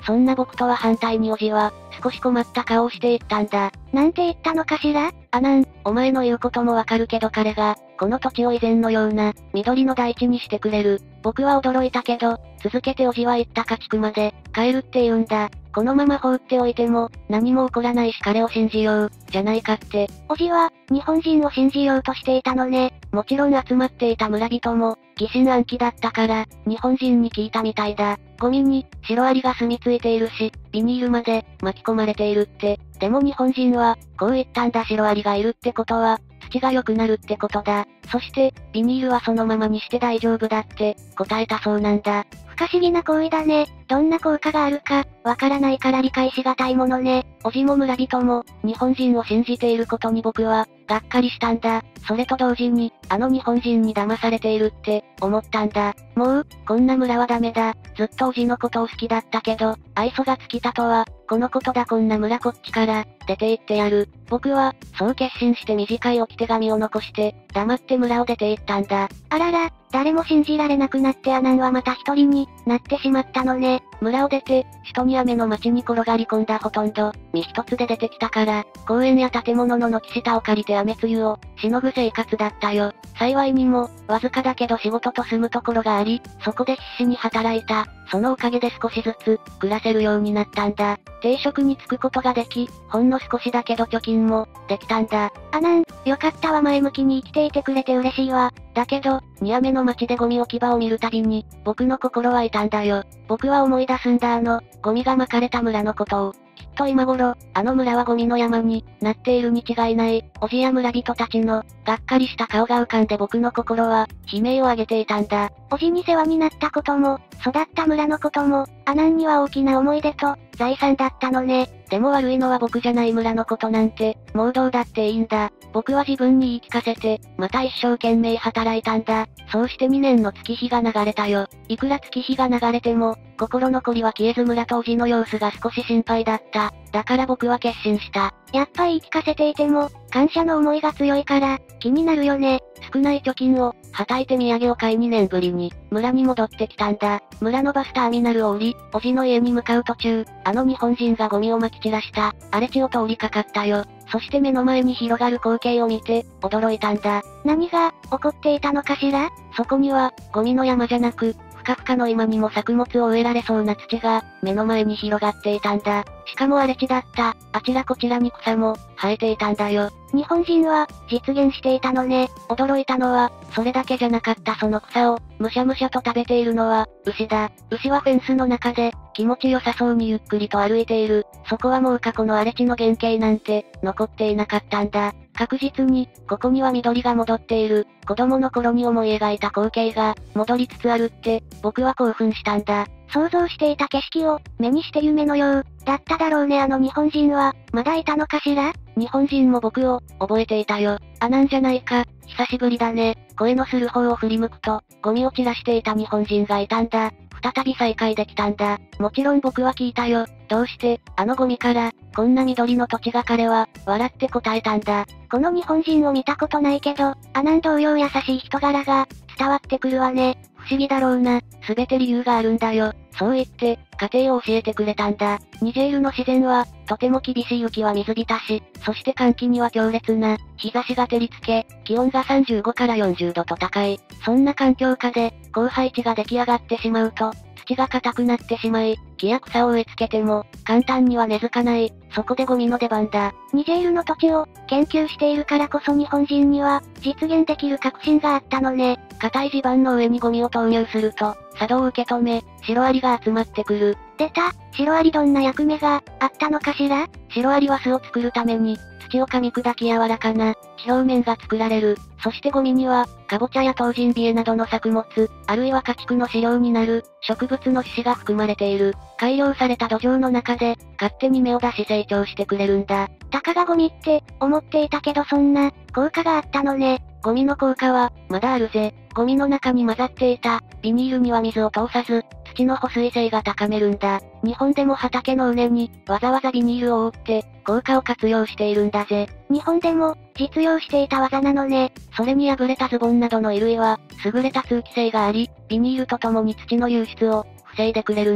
そんな僕とは反対におじは、少し困った顔をしていったんだ。 なんて言ったのかしら？ アナン、お前の言うこともわかるけど彼が、この土地を以前のような、緑の大地にしてくれる。僕は驚いたけど、続けておじは言った家畜まで、帰るって言うんだ。このまま放っておいても、何も起こらないし彼を信じよう、じゃないかって。 おじは、日本人を信じようとしていたのね。 もちろん集まっていた村人も、疑心暗鬼だったから、日本人に聞いたみたいだ。ゴミに、シロアリが住み着いているし、ビニールまで、巻き込まれているって。でも日本人は、こう言ったんだシロアリがいるってことは、土が良くなるってことだ。そして、ビニールはそのままにして大丈夫だって、答えたそうなんだ。 不可思議な行為だね。どんな効果があるか、わからないから理解しがたいものね。 おじも村人も、日本人を信じていることに僕は、がっかりしたんだ。それと同時に、あの日本人に騙されているって、思ったんだ。もう、こんな村はダメだ。ずっとおじのことを好きだったけど、愛想が尽きたとは、このことだこんな村こっちから、出て行ってやる。僕は、そう決心して短い置き手紙を残して、黙って村を出て行ったんだ。 あらら、誰も信じられなくなってアナンはまた一人になってしまったのね。 村を出て、首都に雨の街に転がり込んだほとんど、身一つで出てきたから、公園や建物の軒下を借りて雨露を、しのぐ生活だったよ。幸いにも、わずかだけど仕事と住むところがあり、そこで必死に働いた。そのおかげで少しずつ、暮らせるようになったんだ。定職に就くことができ、ほんの少しだけど貯金も、できたんだ。 アナン、よかったわ前向きに生きていてくれて嬉しいわ。 だけど、ニアメの街でゴミ置き場を見るたびに、僕の心は痛んだよ。僕は思い出すんだあの、ゴミが撒かれた村のことを。きっと今頃、あの村はゴミの山になっているに違いない。おじや村人たちの、がっかりした顔が浮かんで僕の心は、悲鳴を上げていたんだ。 おじに世話になったことも、育った村のことも、アナンには大きな思い出と、財産だったのね。 でも悪いのは僕じゃない村のことなんて、もうどうだっていいんだ。僕は自分に言い聞かせて、また一生懸命働いたんだ。そうしてにねんの月日が流れたよ。いくら月日が流れても、心残りは消えず村とおじの様子が少し心配だった。だから僕は決心した。 やっぱ言い聞かせていても、感謝の思いが強いから、気になるよね。 少ない貯金を、はたいて土産を買いにねんぶりに、村に戻ってきたんだ。村のバスターミナルを降り、おじの家に向かう途中、あの日本人がゴミを撒き散らした、荒れ地を通りかかったよ。そして目の前に広がる光景を見て、驚いたんだ。 何が、起こっていたのかしら？ そこには、ゴミの山じゃなく、ふかふかの今にも作物を植えられそうな土が、目の前に広がっていたんだ。しかも荒れ地だった。あちらこちらに草も、生えていたんだよ。 日本人は、実現していたのね。 驚いたのは、それだけじゃなかったその草を、むしゃむしゃと食べているのは、牛だ。牛はフェンスの中で、気持ちよさそうにゆっくりと歩いている。そこはもう過去の荒れ地の原型なんて、残っていなかったんだ。確実に、ここには緑が戻っている。子供の頃に思い描いた光景が、戻りつつあるって、僕は興奮したんだ。 想像していた景色を、目にして夢のよう、だっただろうねあの日本人は、まだいたのかしら？ 日本人も僕を、覚えていたよ。あ、なんじゃないか、久しぶりだね。声のする方を振り向くと、ゴミを散らしていた日本人がいたんだ。再び再会できたんだ。もちろん僕は聞いたよ。どうして、あのゴミから、こんな緑の土地が彼は、笑って答えたんだ。 この日本人を見たことないけど、アナン同様優しい人柄が、伝わってくるわね。 不思議だろうな。すべて理由があるんだよ。そう言って、家庭を教えてくれたんだ。ニジェールの自然は、とても厳しい雪は水浸し、そして寒気には強烈な、日差しが照りつけ、気温がさんじゅうごからよんじゅうどと高い。そんな環境下で、荒廃地が出来上がってしまうと、土が硬くなってしまい、木や草を植え付けても、簡単には根付かない。そこでゴミの出番だ。 ニジェールの土地を、研究しているからこそ日本人には、実現できる確信があったのね。 硬い地盤の上にゴミを投入すると、作動を受け止め、シロアリが集まってくる。 出た、シロアリどんな役目が、あったのかしら？ シロアリは巣を作るために、土を噛み砕き柔らかな、地表面が作られる。そしてゴミには、カボチャやトウジンビエなどの作物、あるいは家畜の飼料になる、植物の種子が含まれている。改良された土壌の中で、勝手に芽を出し成長してくれるんだ。 たかがゴミって、思っていたけどそんな、効果があったのね。 ゴミの効果は、まだあるぜ。ゴミの中に混ざっていた、ビニールには水を通さず、土の保水性が高めるんだ。日本でも畑の畝に、わざわざビニールを覆って、効果を活用しているんだぜ。 日本でも、実用していた技なのね。 それに破れたズボンなどの衣類は、優れた通気性があり、ビニールとともに土の流出を、防いでくれるんだ。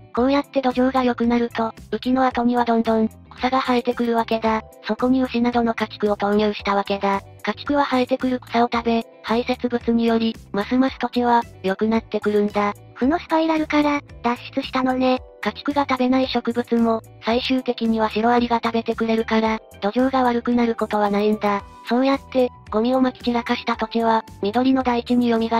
こうやって土壌が良くなると、雨季の後にはどんどん、草が生えてくるわけだ。そこに牛などの家畜を投入したわけだ。家畜は生えてくる草を食べ、排泄物により、ますます土地は、良くなってくるんだ。 負のスパイラルから、脱出したのね。 家畜が食べない植物も、最終的にはシロアリが食べてくれるから、土壌が悪くなることはないんだ。そうやって、ゴミを撒き散らかした土地は、緑の大地に蘇った。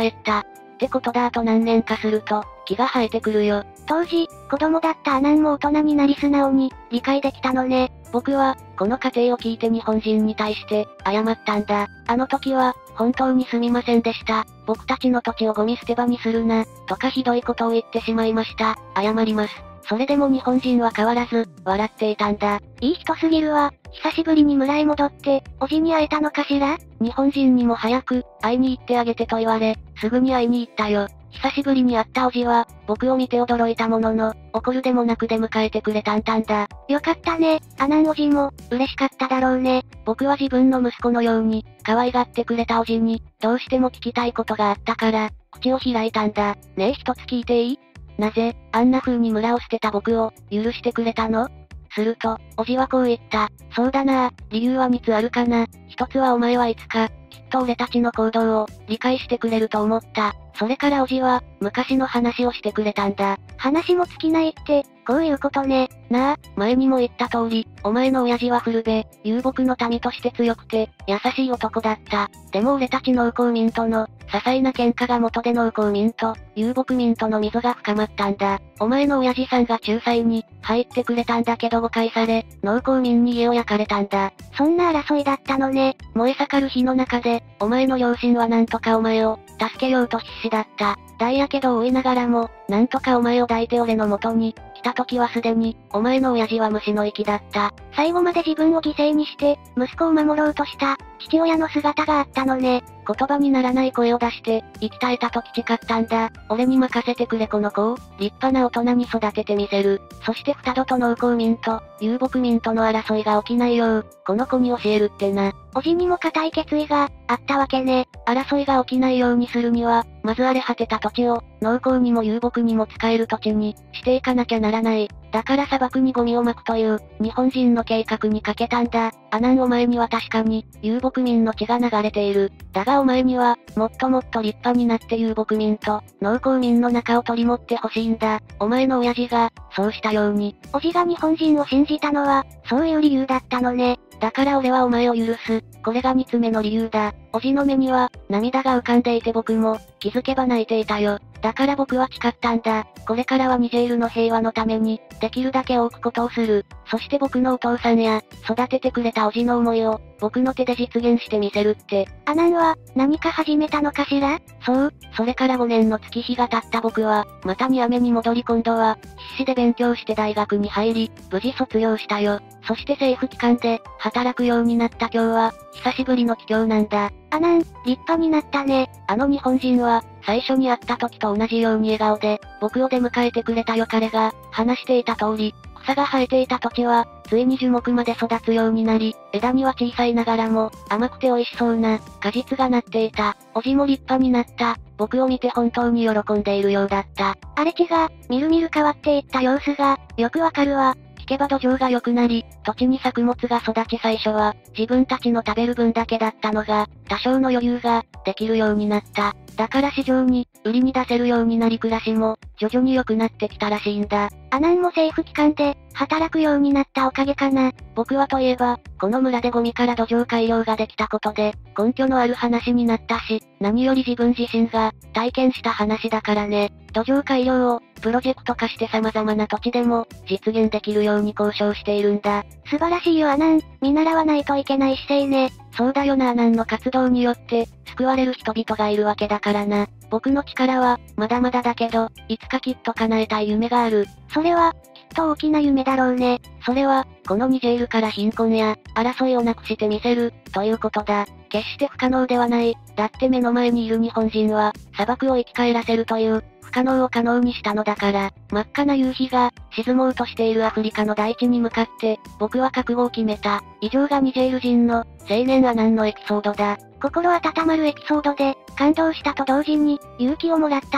ってことだ。あと何年かすると、木が生えてくるよ。 当時、子供だったアナンも大人になり素直に、理解できたのね。 僕は、この過程を聞いて日本人に対して、謝ったんだ。あの時は、本当にすみませんでした。僕たちの土地をゴミ捨て場にするな、とかひどいことを言ってしまいました。謝ります。それでも日本人は変わらず、笑っていたんだ。 いい人すぎるわ。久しぶりに村へ戻って、おじに会えたのかしら？ 日本人にも早く、会いに行ってあげてと言われ、すぐに会いに行ったよ。久しぶりに会ったおじは、僕を見て驚いたものの、怒るでもなく出迎えてくれたんだんだ。 よかったね。アナンおじも、嬉しかっただろうね。 僕は自分の息子のように、可愛がってくれたおじに、どうしても聞きたいことがあったから、口を開いたんだ。ねえ一つ聞いていい？なぜ、あんな風に村を捨てた僕を、許してくれたの？すると、おじはこう言った。そうだな、理由はみっつあるかな。一つはお前はいつか、きっと俺たちの行動を、理解してくれると思った。それからおじは、昔の話をしてくれたんだ。 話も尽きないって、こういうことね。 なあ、前にも言った通り、お前の親父は古部、遊牧の民として強くて、優しい男だった。でも俺たち農耕民との、些細な喧嘩が元で農耕民と、遊牧民との溝が深まったんだ。お前の親父さんが仲裁に、入ってくれたんだけど誤解され、農耕民に家を焼かれたんだ。 そんな争いだったのね。 燃え盛る火の中で、お前の両親はなんとかお前を、助けようと必死だった。大やけどを負いながらも、なんとかお前を抱いて俺の元に、来た時はすでに、お前の親父は虫の息だった。 最後まで自分を犠牲にして、息子を守ろうとした、父親の姿があったのね。 言葉にならない声を出して、息絶えたと誓ったんだ。俺に任せてくれこの子を、立派な大人に育ててみせる。そして二度と農耕民と、遊牧民との争いが起きないよう、この子に教えるってな。 おじにも固い決意が、あったわけね。 争いが起きないようにするには、まず荒れ果てた土地を、農耕にも遊牧にも使える土地に、していかなきゃならない。だから砂漠にゴミを撒くという、日本人の計画にかけたんだ。アナンお前には確かに、遊牧民の血が流れている。だがお前には、もっともっと立派になって遊牧民と、農耕民の仲を取り持ってほしいんだ。お前の親父が、そうしたように。 おじが日本人を信じたのは、そういう理由だったのね。 だから俺はお前を許す。これが二つ目の理由だ。おじの目には、涙が浮かんでいて僕も、気づけば泣いていたよ。だから僕は誓ったんだ。これからはニジェールの平和のために、できるだけ多くことをする。そして僕のお父さんや、育ててくれたおじの思いを、僕の手で実現してみせるって。 アナンは、何か始めたのかしら？ そう、それからごねんの月日が経った僕は、またに雨に戻り今度は、必死で勉強して大学に入り、無事卒業したよ。そして政府機関で、働くようになった今日は、久しぶりの帰郷なんだ。 アナン、立派になったね。 あの日本人は、最初に会った時と同じように笑顔で、僕を出迎えてくれたよ彼が、話していた通り、草が生えていた土地は、ついに樹木まで育つようになり、枝には小さいながらも、甘くて美味しそうな、果実がなっていた。おじも立派になった。僕を見て本当に喜んでいるようだった。 荒れ地が、みるみる変わっていった様子が、よくわかるわ。 聞けば土壌が良くなり、土地に作物が育ち最初は、自分たちの食べる分だけだったのが、多少の余裕が、できるようになった。だから市場に、売りに出せるようになり暮らしも、徐々に良くなってきたらしいんだ。 アナンも政府機関で、働くようになったおかげかな。 僕はといえば、この村でゴミから土壌改良ができたことで、根拠のある話になったし、何より自分自身が、体験した話だからね。土壌改良を、プロジェクト化して様々な土地でも、実現できるように交渉しているんだ。 素晴らしいよアナン、見習わないといけない姿勢ね。 そうだよなアナンの活動によって、救われる人々がいるわけだからな。僕の力は、まだまだだけど、いつかきっと叶えたい夢がある。 それは、きっと大きな夢だろうね。 それは、このニジェールから貧困や、争いをなくしてみせる、ということだ。決して不可能ではない。だって目の前にいる日本人は、砂漠を生き返らせるという、不可能を可能にしたのだから、真っ赤な夕日が、沈もうとしているアフリカの大地に向かって、僕は覚悟を決めた。以上がニジェール人の、青年アナンのエピソードだ。 心温まるエピソードで、感動したと同時に、勇気をもらったわ。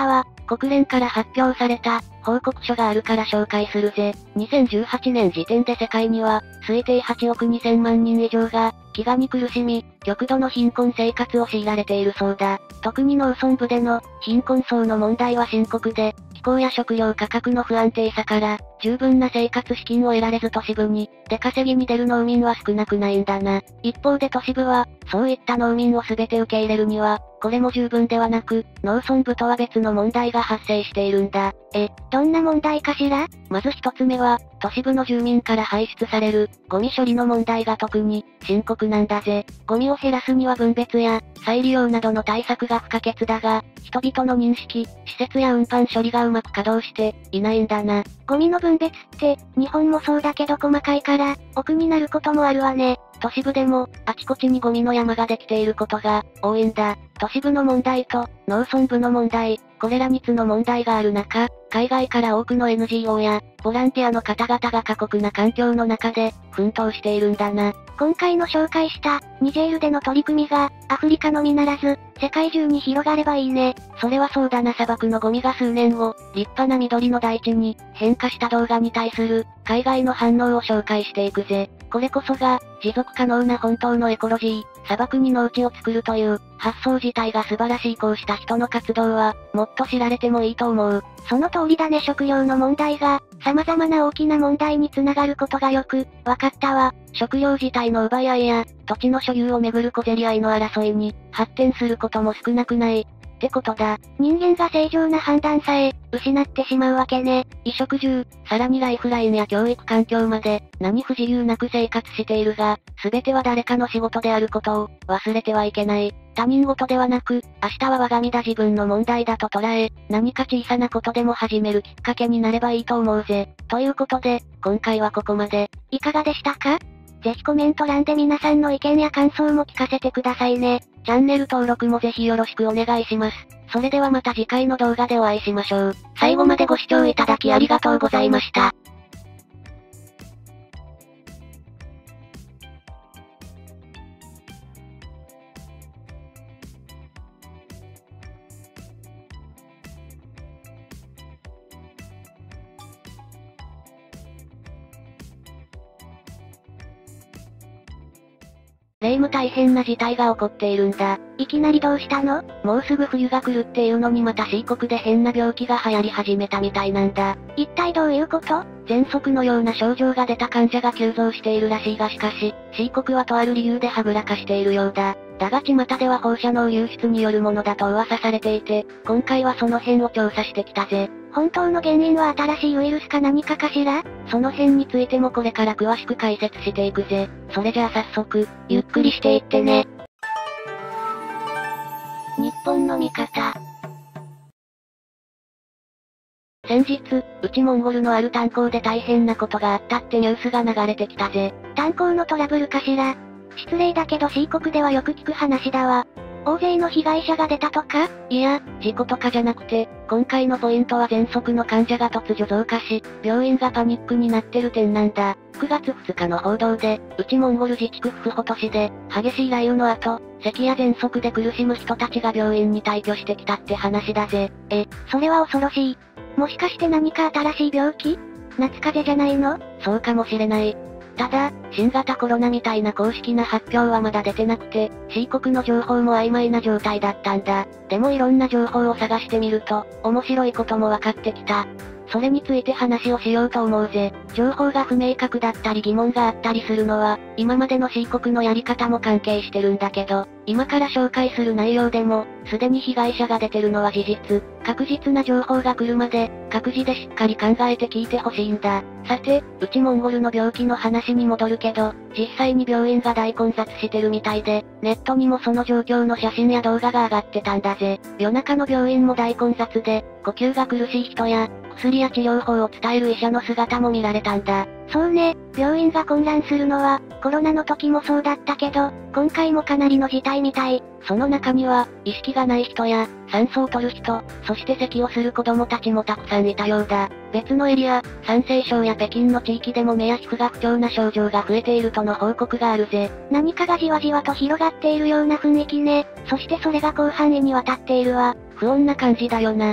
国連から発表された、報告書があるから紹介するぜ。にせんじゅうはちねん時点で世界には、推定はちおくにせんまんにん以上が、飢餓に苦しみ、極度の貧困生活を強いられているそうだ。特に農村部での、貧困層の問題は深刻で、気候や食料価格の不安定さから、十分な生活資金を得られず都市部に、出稼ぎに出る農民は少なくないんだな。一方で都市部は、そういった農民を全て受け入れるには、これも十分ではなく、農村部とは別の問題が発生しているんだ。 え、どんな問題かしら？ まず一つ目は、都市部の住民から排出される、ゴミ処理の問題が特に、深刻なんだぜ。ゴミを減らすには分別や、再利用などの対策が不可欠だが、人々の認識、施設や運搬処理がうまく稼働して、いないんだな。 ゴミの分別って、日本もそうだけど細かいから、奥になることもあるわね。 都市部でも、あちこちにゴミの山ができていることが、多いんだ。都市部の問題と、農村部の問題、これらみっつの問題がある中、海外から多くの エヌジーオー や、ボランティアの方々が過酷な環境の中で、奮闘しているんだな。 今回の紹介した、ニジェールでの取り組みが、アフリカのみならず、世界中に広がればいいね。 それはそうだな。砂漠のゴミが数年後、立派な緑の大地に、変化した動画に対する、海外の反応を紹介していくぜ。これこそが、持続可能な本当のエコロジー、砂漠に農地を作るという、発想自体が素晴らしい。こうした人の活動は、もっと知られてもいいと思う。 その通りだね。食料の問題が、様々な大きな問題につながることがよく、わかったわ。 食料自体の奪い合いや、土地の所有をめぐる小競り合いの争いに、発展することも少なくない。ってことだ。 人間が正常な判断さえ、失ってしまうわけね。 衣食住、さらにライフラインや教育環境まで、何不自由なく生活しているが、すべては誰かの仕事であることを、忘れてはいけない。他人事ではなく、明日は我が身だ自分の問題だと捉え、何か小さなことでも始めるきっかけになればいいと思うぜ。ということで、今回はここまで。 いかがでしたか？ぜひコメント欄で皆さんの意見や感想も聞かせてくださいね。 チャンネル登録もぜひよろしくお願いします。それではまた次回の動画でお会いしましょう。最後までご視聴いただきありがとうございました。霊夢大変な事態が起こっているんだ。 いきなりどうしたの？ もうすぐ冬が来るっていうのにまた C 国で変な病気が流行り始めたみたいなんだ。 一体どういうこと？ 喘息のような症状が出た患者が急増しているらしいがしかし、C 国はとある理由ではぐらかしているようだ。だが巷では放射能流出によるものだと噂されていて、今回はその辺を調査してきたぜ。 本当の原因は新しいウイルスか何かかしら？ その辺についてもこれから詳しく解説していくぜ。それじゃあ早速、ゆっくりしていってね。 日本の味方。 先日、内モンゴルのある炭鉱で大変なことがあったってニュースが流れてきたぜ。 炭鉱のトラブルかしら？失礼だけど C 国ではよく聞く話だわ。大勢の被害者が出たとか？ いや、事故とかじゃなくて、今回のポイントは喘息の患者が突如増加し、病院がパニックになってる点なんだ。くがつふつかの報道で、内モンゴル自治区フホト市で、激しい雷雨の後、咳や喘息で苦しむ人たちが病院に退去してきたって話だぜ。 え、それは恐ろしい。もしかして何か新しい病気？夏風邪じゃないの？ そうかもしれない。ただ、新型コロナみたいな公式な発表はまだ出てなくて、C 国の情報も曖昧な状態だったんだ。でもいろんな情報を探してみると、面白いことも分かってきた。それについて話をしようと思うぜ。情報が不明確だったり疑問があったりするのは、今までの C 国のやり方も関係してるんだけど、今から紹介する内容でも、すでに被害者が出てるのは事実。確実な情報が来るまで、各自でしっかり考えて聞いてほしいんだ。さて、内モンゴルの病気の話に戻るけど、実際に病院が大混雑してるみたいで、ネットにもその状況の写真や動画が上がってたんだぜ。夜中の病院も大混雑で、呼吸が苦しい人や、薬や治療法を伝える医者の姿も見られたんだ。 そうね、病院が混乱するのは、コロナの時もそうだったけど、今回もかなりの事態みたい。 その中には、意識がない人や、酸素を取る人、そして咳をする子供たちもたくさんいたようだ。別のエリア、山西省や北京の地域でも目や皮膚が不調な症状が増えているとの報告があるぜ。 何かがじわじわと広がっているような雰囲気ね。そしてそれが広範囲にわたっているわ。 不穏な感じだよな。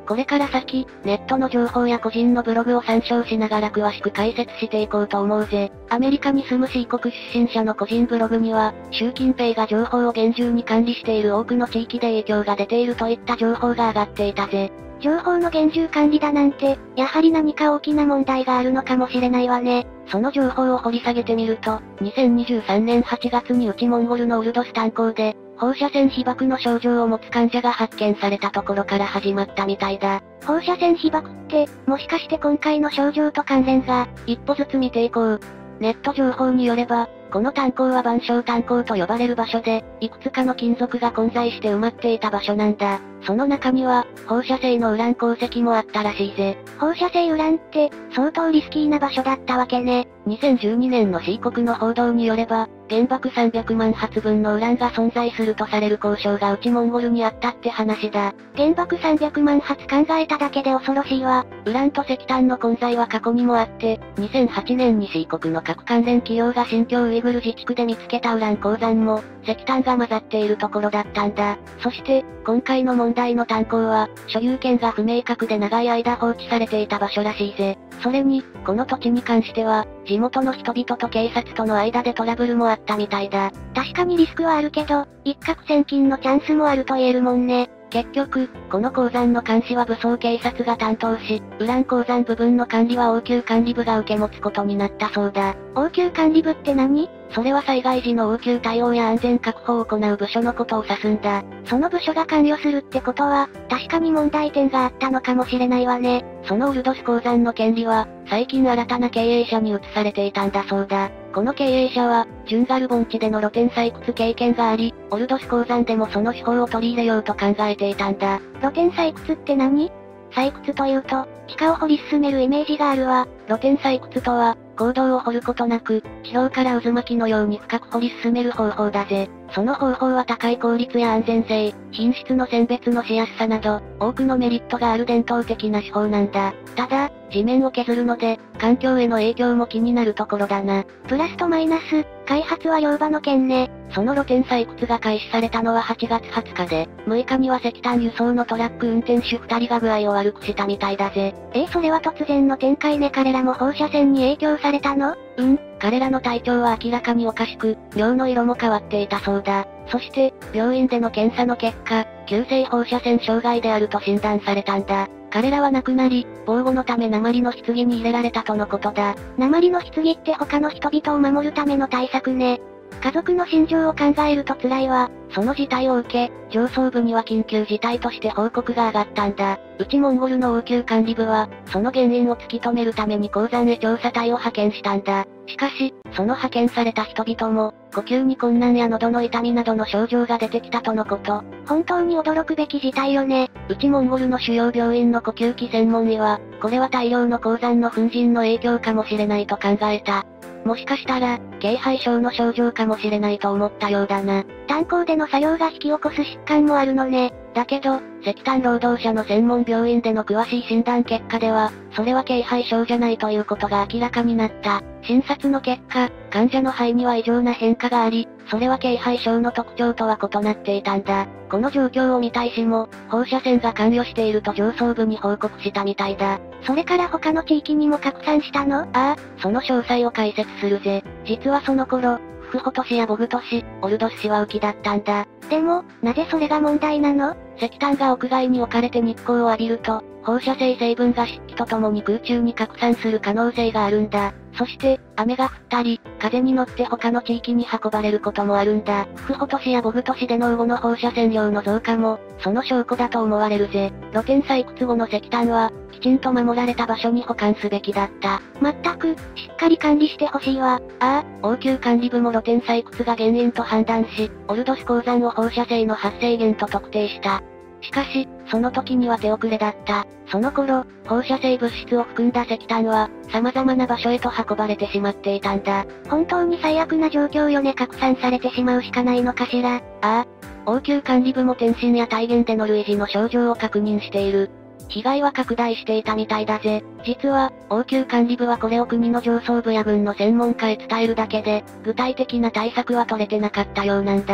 これから先、ネットの情報や個人のブログを参照しながら詳しく解説していこうと思うぜ。アメリカに住む C 国出身者の個人ブログには、習近平が情報を厳重に管理している多くの地域で影響が出ているといった情報が上がっていたぜ。 情報の厳重管理だなんて、やはり何か大きな問題があるのかもしれないわね。 その情報を掘り下げてみると、にせんにじゅうさんねんはちがつに内モンゴルのウルドス炭鉱で、放射線被曝の症状を持つ患者が発見されたところから始まったみたいだ。 放射線被曝って、もしかして今回の症状と関連が、 一歩ずつ見ていこう。ネット情報によれば、この炭鉱は晩鐘炭鉱と呼ばれる場所で、いくつかの金属が混在して埋まっていた場所なんだ。その中には、放射性のウラン鉱石もあったらしいぜ。 放射性ウランって、相当リスキーな場所だったわけね。 にせんじゅうにねんの C 国の報道によれば、原爆さんびゃくまんはつぶんのウランが存在するとされる交渉が内モンゴルにあったって話だ。 原爆さんびゃくまんはつ考えただけで恐ろしいわ。 ウランと石炭の混在は過去にもあって、にせんはちねんに C 国の核関連企業が新疆ウイグル自治区で見つけたウラン鉱山も、石炭が混ざっているところだったんだ。そして、今回の問題の炭鉱は、所有権が不明確で長い間放置されていた場所らしいぜ。それに、この土地に関しては、地元の人々と警察との間でトラブルもあったみたいだ。 確かにリスクはあるけど、一攫千金のチャンスもあると言えるもんね。 結局、この鉱山の監視は武装警察が担当し、ウラン鉱山部分の管理は応急管理部が受け持つことになったそうだ。 応急管理部って何？ それは災害時の応急対応や安全確保を行う部署のことを指すんだ。 その部署が関与するってことは、確かに問題点があったのかもしれないわね。 そのウルドス鉱山の権利は、最近新たな経営者に移されていたんだそうだ。この経営者は、ジュンガル盆地での露天採掘経験があり、オルドス鉱山でもその手法を取り入れようと考えていたんだ。 露天採掘って何？採掘というと、地下を掘り進めるイメージがあるわ。 露天採掘とは、坑道を掘ることなく、地表から渦巻きのように深く掘り進める方法だぜ。その方法は高い効率や安全性、品質の選別のしやすさなど、多くのメリットがある伝統的な手法なんだ。ただ、地面を削るので、環境への影響も気になるところだな。 プラスとマイナス、開発は両場の件ね。 その露天採掘が開始されたのははちがつはつかで、むいかには石炭輸送のトラック運転手ふたりが具合を悪くしたみたいだぜ。 えー、それは突然の展開ね。彼らも放射線に影響されたの？ うん、彼らの体調は明らかにおかしく、尿の色も変わっていたそうだ。そして、病院での検査の結果、急性放射線障害であると診断されたんだ。彼らは亡くなり、防護のため鉛の棺に入れられたとのことだ。 鉛の棺って他の人々を守るための対策ね。家族の心情を考えると辛いわ。 その事態を受け、上層部には緊急事態として報告が上がったんだ。内モンゴルの応急管理部は、その原因を突き止めるために鉱山へ調査隊を派遣したんだ。しかし、その派遣された人々も、呼吸に困難や喉の痛みなどの症状が出てきたとのこと。 本当に驚くべき事態よね。 内モンゴルの主要病院の呼吸器専門医は、これは大量の鉱山の粉塵の影響かもしれないと考えた。もしかしたら、軽肺症の症状かもしれないと思ったようだな。 炭鉱での作業が引き起こす疾患もあるのね。 だけど、石炭労働者の専門病院での詳しい診断結果では、それは軽肺症じゃないということが明らかになった。診察の結果、患者の肺には異常な変化があり、それは軽肺症の特徴とは異なっていたんだ。この状況を見た医師も、放射線が関与していると上層部に報告したみたいだ。 それから他の地域にも拡散したの？ ああ、その詳細を解説するぜ。実はその頃、フホト市やボグト市、オルドス市は雨季だったんだ。 でも、なぜそれが問題なの？ 石炭が屋外に置かれて日光を浴びると、放射性成分が湿気とともに空中に拡散する可能性があるんだ。そして、雨が降ったり、風に乗って他の地域に運ばれることもあるんだ。フホト市やボグト市での魚の放射線量の増加も、その証拠だと思われるぜ。露天採掘後の石炭は、きちんと守られた場所に保管すべきだった。 まったく、しっかり管理してほしいわ。 ああ、応急管理部も露天採掘が原因と判断し、オルドス鉱山を放射性の発生源と特定した。しかし、その時には手遅れだった。その頃、放射性物質を含んだ石炭は、様々な場所へと運ばれてしまっていたんだ。 本当に最悪な状況よね。拡散されてしまうしかないのかしら。ああ、応急管理部も転身や体現での類似の症状を確認している。被害は拡大していたみたいだぜ。実は、応急管理部はこれを国の上層部や軍の専門家へ伝えるだけで、具体的な対策は取れてなかったようなんだ。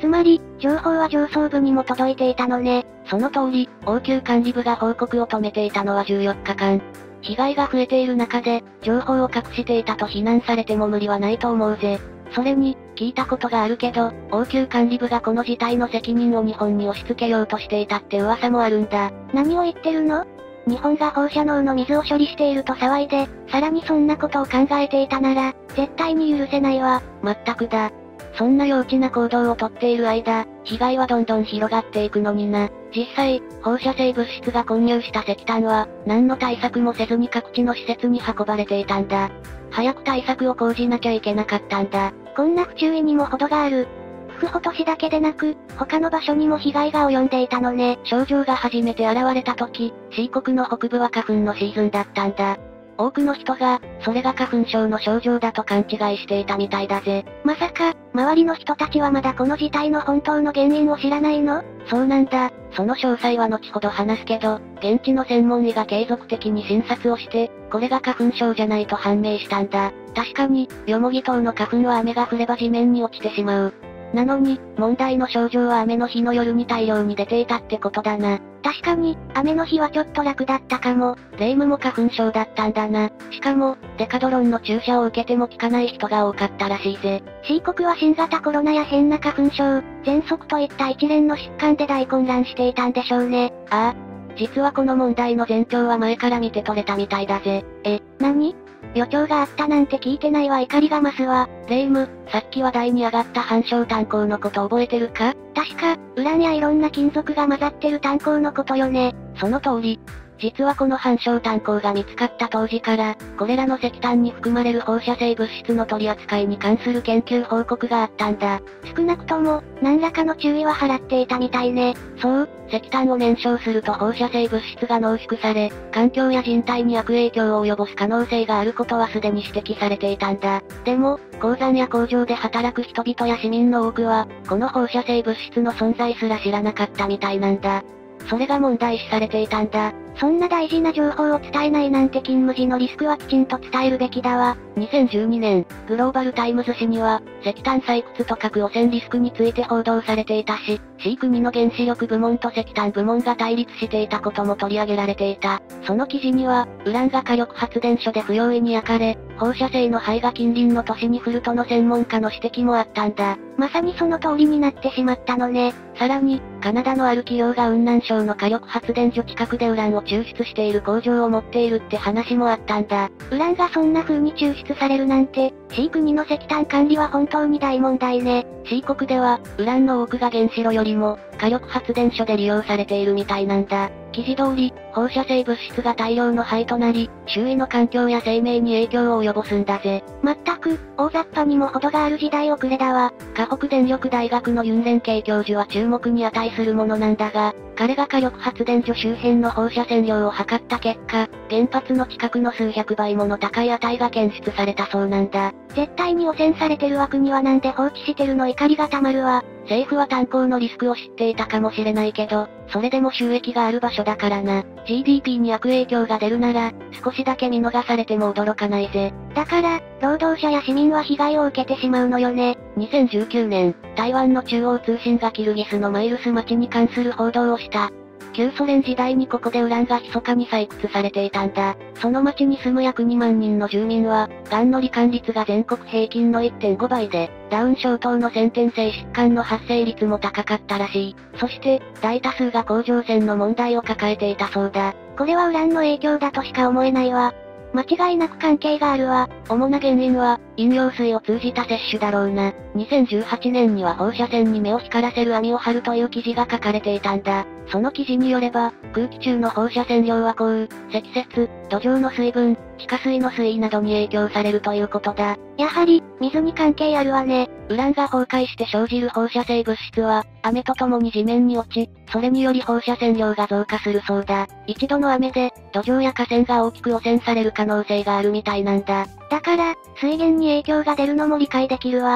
つまり、情報は上層部にも届いていたのね。 その通り、応急管理部が報告を止めていたのはじゅうよっかかん。被害が増えている中で、情報を隠していたと非難されても無理はないと思うぜ。それに、聞いたことがあるけど、応急管理部がこの事態の責任を日本に押し付けようとしていたって噂もあるんだ。 何を言ってるの？日本が放射能の水を処理していると騒いで、さらにそんなことを考えていたなら、絶対に許せないわ。 まったくだ。そんな幼稚な行動をとっている間、被害はどんどん広がっていくのにな。実際、放射性物質が混入した石炭は、何の対策もせずに各地の施設に運ばれていたんだ。早く対策を講じなきゃいけなかったんだ。 こんな不注意にも程がある。フホト市だけでなく、他の場所にも被害が及んでいたのね。 症状が初めて現れた時、C 国の北部は花粉のシーズンだったんだ。多くの人が、それが花粉症の症状だと勘違いしていたみたいだぜ。 まさか、周りの人たちはまだこの事態の本当の原因を知らないの？ そうなんだ。その詳細は後ほど話すけど、現地の専門医が継続的に診察をして、これが花粉症じゃないと判明したんだ。確かに、ヨモギ島の花粉は雨が降れば地面に落ちてしまう。なのに、問題の症状は雨の日の夜に大量に出ていたってことだな。 確かに、雨の日はちょっと楽だったかも。 レイムも花粉症だったんだな。しかも、デカドロンの注射を受けても効かない人が多かったらしいぜ。 C 国は新型コロナや変な花粉症、喘息といった一連の疾患で大混乱していたんでしょうね。 ああ。実はこの問題の前兆は前から見て取れたみたいだぜ。 え、何？予兆があったなんて聞いてないわ。怒りが増すわ。 レイム、さっき話題に上がった半焼炭鉱のこと覚えてるか？ 確か、ウランやいろんな金属が混ざってる炭鉱のことよね。 その通り。実はこの半焼炭鉱が見つかった当時から、これらの石炭に含まれる放射性物質の取り扱いに関する研究報告があったんだ。 少なくとも、何らかの注意は払っていたみたいね。 そう、石炭を燃焼すると放射性物質が濃縮され、環境や人体に悪影響を及ぼす可能性があることはすでに指摘されていたんだ。でも、鉱山や工場で働く人々や市民の多くは、この放射性物質の存在すら知らなかったみたいなんだ。それが問題視されていたんだ。 そんな大事な情報を伝えないなんて勤務時のリスクはきちんと伝えるべきだわ。 にせんじゅうにねん、グローバルタイムズ紙には、石炭採掘と核汚染リスクについて報道されていたし、C 国の原子力部門と石炭部門が対立していたことも取り上げられていた。その記事には、ウランが火力発電所で不用意に焼かれ、放射性の灰が近隣の都市に降るとの専門家の指摘もあったんだ。 まさにその通りになってしまったのね。 さらに、カナダのある企業が雲南省の火力発電所近くでウランを抽出している工場を持っているって話もあったんだ。 ウランがそんな風に抽出されるなんて、C 国の石炭管理は本当に大問題ね。 C 国では、ウランの多くが原子炉よりも、火力発電所で利用されているみたいなんだ。記事通り、放射性物質が大量の灰となり、周囲の環境や生命に影響を及ぼすんだぜ。 まったく、大雑把にも程がある時代遅れだわ。 河北電力大学のユンレンケイ教授は注目に値するものなんだが、彼が火力発電所周辺の放射線量を測った結果、原発の近くの数百倍もの高い値が検出されたそうなんだ。 絶対に汚染されてる枠にはなんで放置してるの？怒りがたまるわ。 政府は炭鉱のリスクを知っていたかもしれないけど、それでも収益がある場所だからな。ジーディーピー に悪影響が出るなら、少しだけ見逃されても驚かないぜ。 だから、労働者や市民は被害を受けてしまうのよね。 にせんじゅうきゅうねん、台湾の中央通信がキルギスのマイルス町に関する報道をした。旧ソ連時代にここでウランが密かに採掘されていたんだ。その町に住む約にまんにんの住民は、がんの罹患率が全国平均の いってんごばいで、ダウン症等の先天性疾患の発生率も高かったらしい。そして、大多数が甲状腺の問題を抱えていたそうだ。 これはウランの影響だとしか思えないわ。間違いなく関係があるわ。 主な原因は、飲料水を通じた摂取だろうな。にせんじゅうはちねんには放射線に目を光らせる網を張るという記事が書かれていたんだ。その記事によれば、空気中の放射線量は降雨、積雪、土壌の水分、地下水の水位などに影響されるということだ。 やはり、水に関係あるわね。 ウランが崩壊して生じる放射性物質は、雨とともに地面に落ち、それにより放射線量が増加するそうだ。一度の雨で、土壌や河川が大きく汚染される可能性があるみたいなんだ。 だから、水源に影響が出るのも理解できるわ。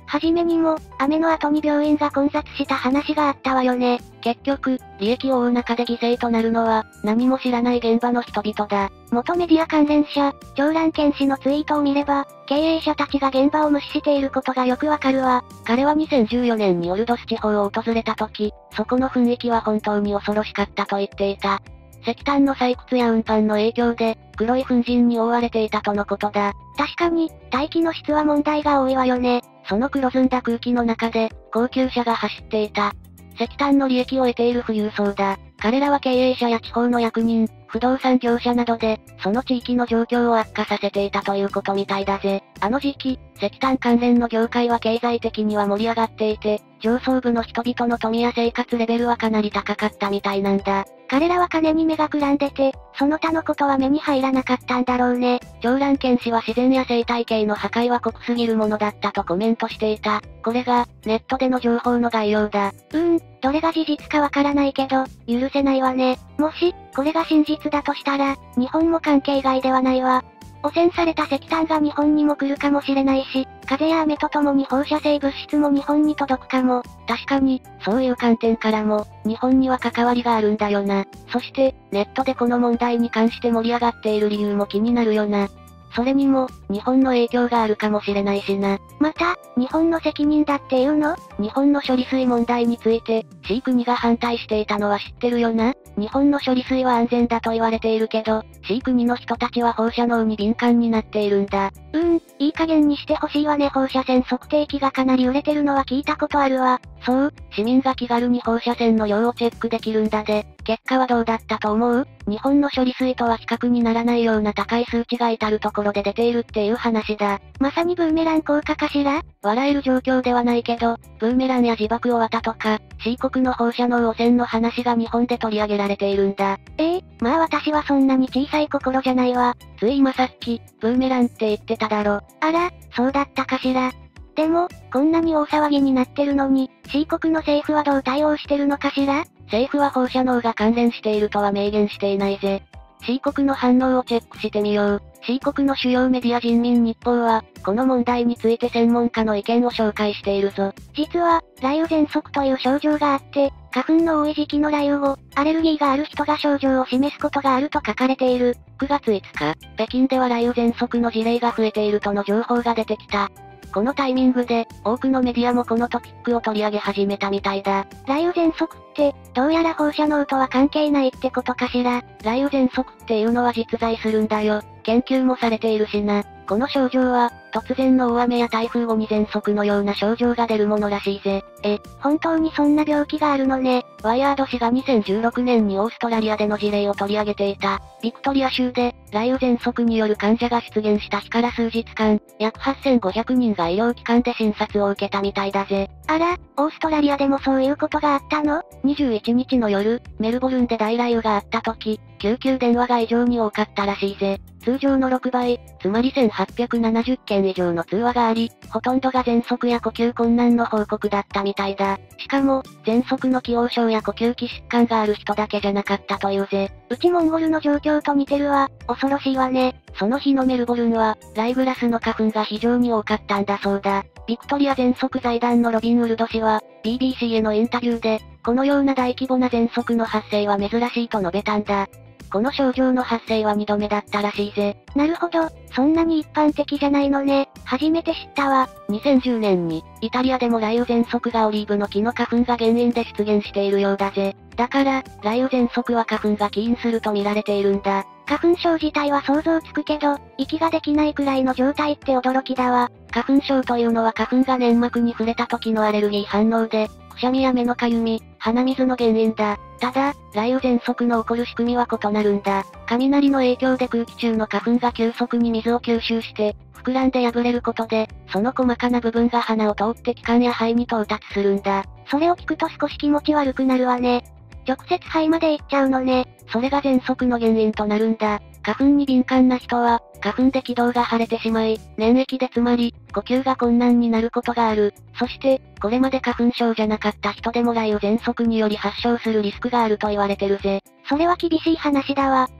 はじめにも、雨の後に病院が混雑した話があったわよね。 結局、利益を追う中で犠牲となるのは、何も知らない現場の人々だ。 元メディア関連者、長蘭健氏のツイートを見れば、経営者たちが現場を無視していることがよくわかるわ。 彼はにせんじゅうよねんにオルドス地方を訪れた時、そこの雰囲気は本当に恐ろしかったと言っていた。石炭の採掘や運搬の影響で、黒い粉塵に覆われていたとのことだ。 確かに、大気の質は問題が多いわよね。 その黒ずんだ空気の中で、高級車が走っていた。石炭の利益を得ている富裕層だ。彼らは経営者や地方の役人、不動産業者などで、その地域の状況を悪化させていたということみたいだぜ。あの時期、石炭関連の業界は経済的には盛り上がっていて、上層部の人々の富や生活レベルはかなり高かったみたいなんだ。 彼らは金に目がくらんでて、その他のことは目に入らなかったんだろうね。 長蘭健氏は自然や生態系の破壊は酷すぎるものだったとコメントしていた。これが、ネットでの情報の概要だ。 うーん、どれが事実かわからないけど、許せないわね。もし、これが真実だとしたら、日本も関係外ではないわ。汚染された石炭が日本にも来るかもしれないし、風や雨とともに放射性物質も日本に届くかも。 確かに、そういう観点からも、日本には関わりがあるんだよな。そして、ネットでこの問題に関して盛り上がっている理由も気になるよな。それにも、日本の影響があるかもしれないしな。 また、日本の責任だっていうの？ 日本の処理水問題について、C 国が反対していたのは知ってるよな？日本の処理水は安全だと言われているけど、C 国の人たちは放射能に敏感になっているんだ。 うーん、いい加減にしてほしいわね。放射線測定器がかなり売れてるのは聞いたことあるわ。 そう、市民が気軽に放射線の量をチェックできるんだで、結果はどうだったと思う？日本の処理水とは比較にならないような高い数値が至るところで出ているっていう話だ。 まさにブーメラン効果かしら？ 笑える状況ではないけど、ブーメランや自爆を綿とか、C 国の放射能汚染の話が日本で取り上げられているんだ。 ええ、まあ私はそんなに小さい心じゃないわ。 つい今さっき、ブーメランって言ってただろ。 あら、そうだったかしら。でも、こんなに大騒ぎになってるのに、C 国の政府はどう対応してるのかしら？ 政府は放射能が関連しているとは明言していないぜ。C 国の反応をチェックしてみよう。C 国の主要メディア人民日報は、この問題について専門家の意見を紹介しているぞ。 実は、雷雨喘息という症状があって、花粉の多い時期の雷雨後、アレルギーがある人が症状を示すことがあると書かれている。 くがついつか、北京では雷雨喘息の事例が増えているとの情報が出てきた。このタイミングで、多くのメディアもこのトピックを取り上げ始めたみたいだ。 雷雨喘息って、どうやら放射能とは関係ないってことかしら。 雷雨喘息っていうのは実在するんだよ。研究もされているしな。この症状は、突然の大雨や台風後に喘息のような症状が出るものらしいぜ。 え、本当にそんな病気があるのね。 ワイヤード紙がにせんじゅうろくねんにオーストラリアでの事例を取り上げていた。ビクトリア州で、雷雨喘息による患者が出現した日から数日間、約はっせんごひゃくにんが医療機関で診察を受けたみたいだぜ。 あら、オーストラリアでもそういうことがあったの？ にじゅういちにちの夜、メルボルンで大雷雨があった時、救急電話が異常に多かったらしいぜ。通常のろくばい、つまりせんはっぴゃくななじゅっけん以上の通話があり、ほとんどが喘息や呼吸困難の報告だったみたいだ。しかも、喘息の既往症や呼吸器疾患がある人だけじゃなかったというぜ。 うちモンゴルの状況と似てるわ。恐ろしいわね。 その日のメルボルンは、ライグラスの花粉が非常に多かったんだそうだ。ビクトリア喘息財団のロビン・ウルド氏は、ビービーシー へのインタビューで、このような大規模な喘息の発生は珍しいと述べたんだ。この症状の発生はにどめだったらしいぜ。 なるほど、そんなに一般的じゃないのね。初めて知ったわ。 にせんじゅうねんに、イタリアでも雷雨喘息がオリーブの木の花粉が原因で出現しているようだぜ。だから、雷雨喘息は花粉が起因すると見られているんだ。 花粉症自体は想像つくけど、息ができないくらいの状態って驚きだわ。 花粉症というのは花粉が粘膜に触れた時のアレルギー反応で、くしゃみや目のかゆみ、鼻水の原因だ。ただ、雷雨喘息の起こる仕組みは異なるんだ。雷の影響で空気中の花粉が急速に水を吸収して、膨らんで破れることで、その細かな部分が鼻を通って気管や肺に到達するんだ。 それを聞くと少し気持ち悪くなるわね。直接肺まで行っちゃうのね。 それが喘息の原因となるんだ。花粉に敏感な人は、花粉で気道が腫れてしまい、粘液で詰まり、呼吸が困難になることがある。そして、これまで花粉症じゃなかった人でも雷雨喘息により発症するリスクがあると言われてるぜ。 それは厳しい話だわ。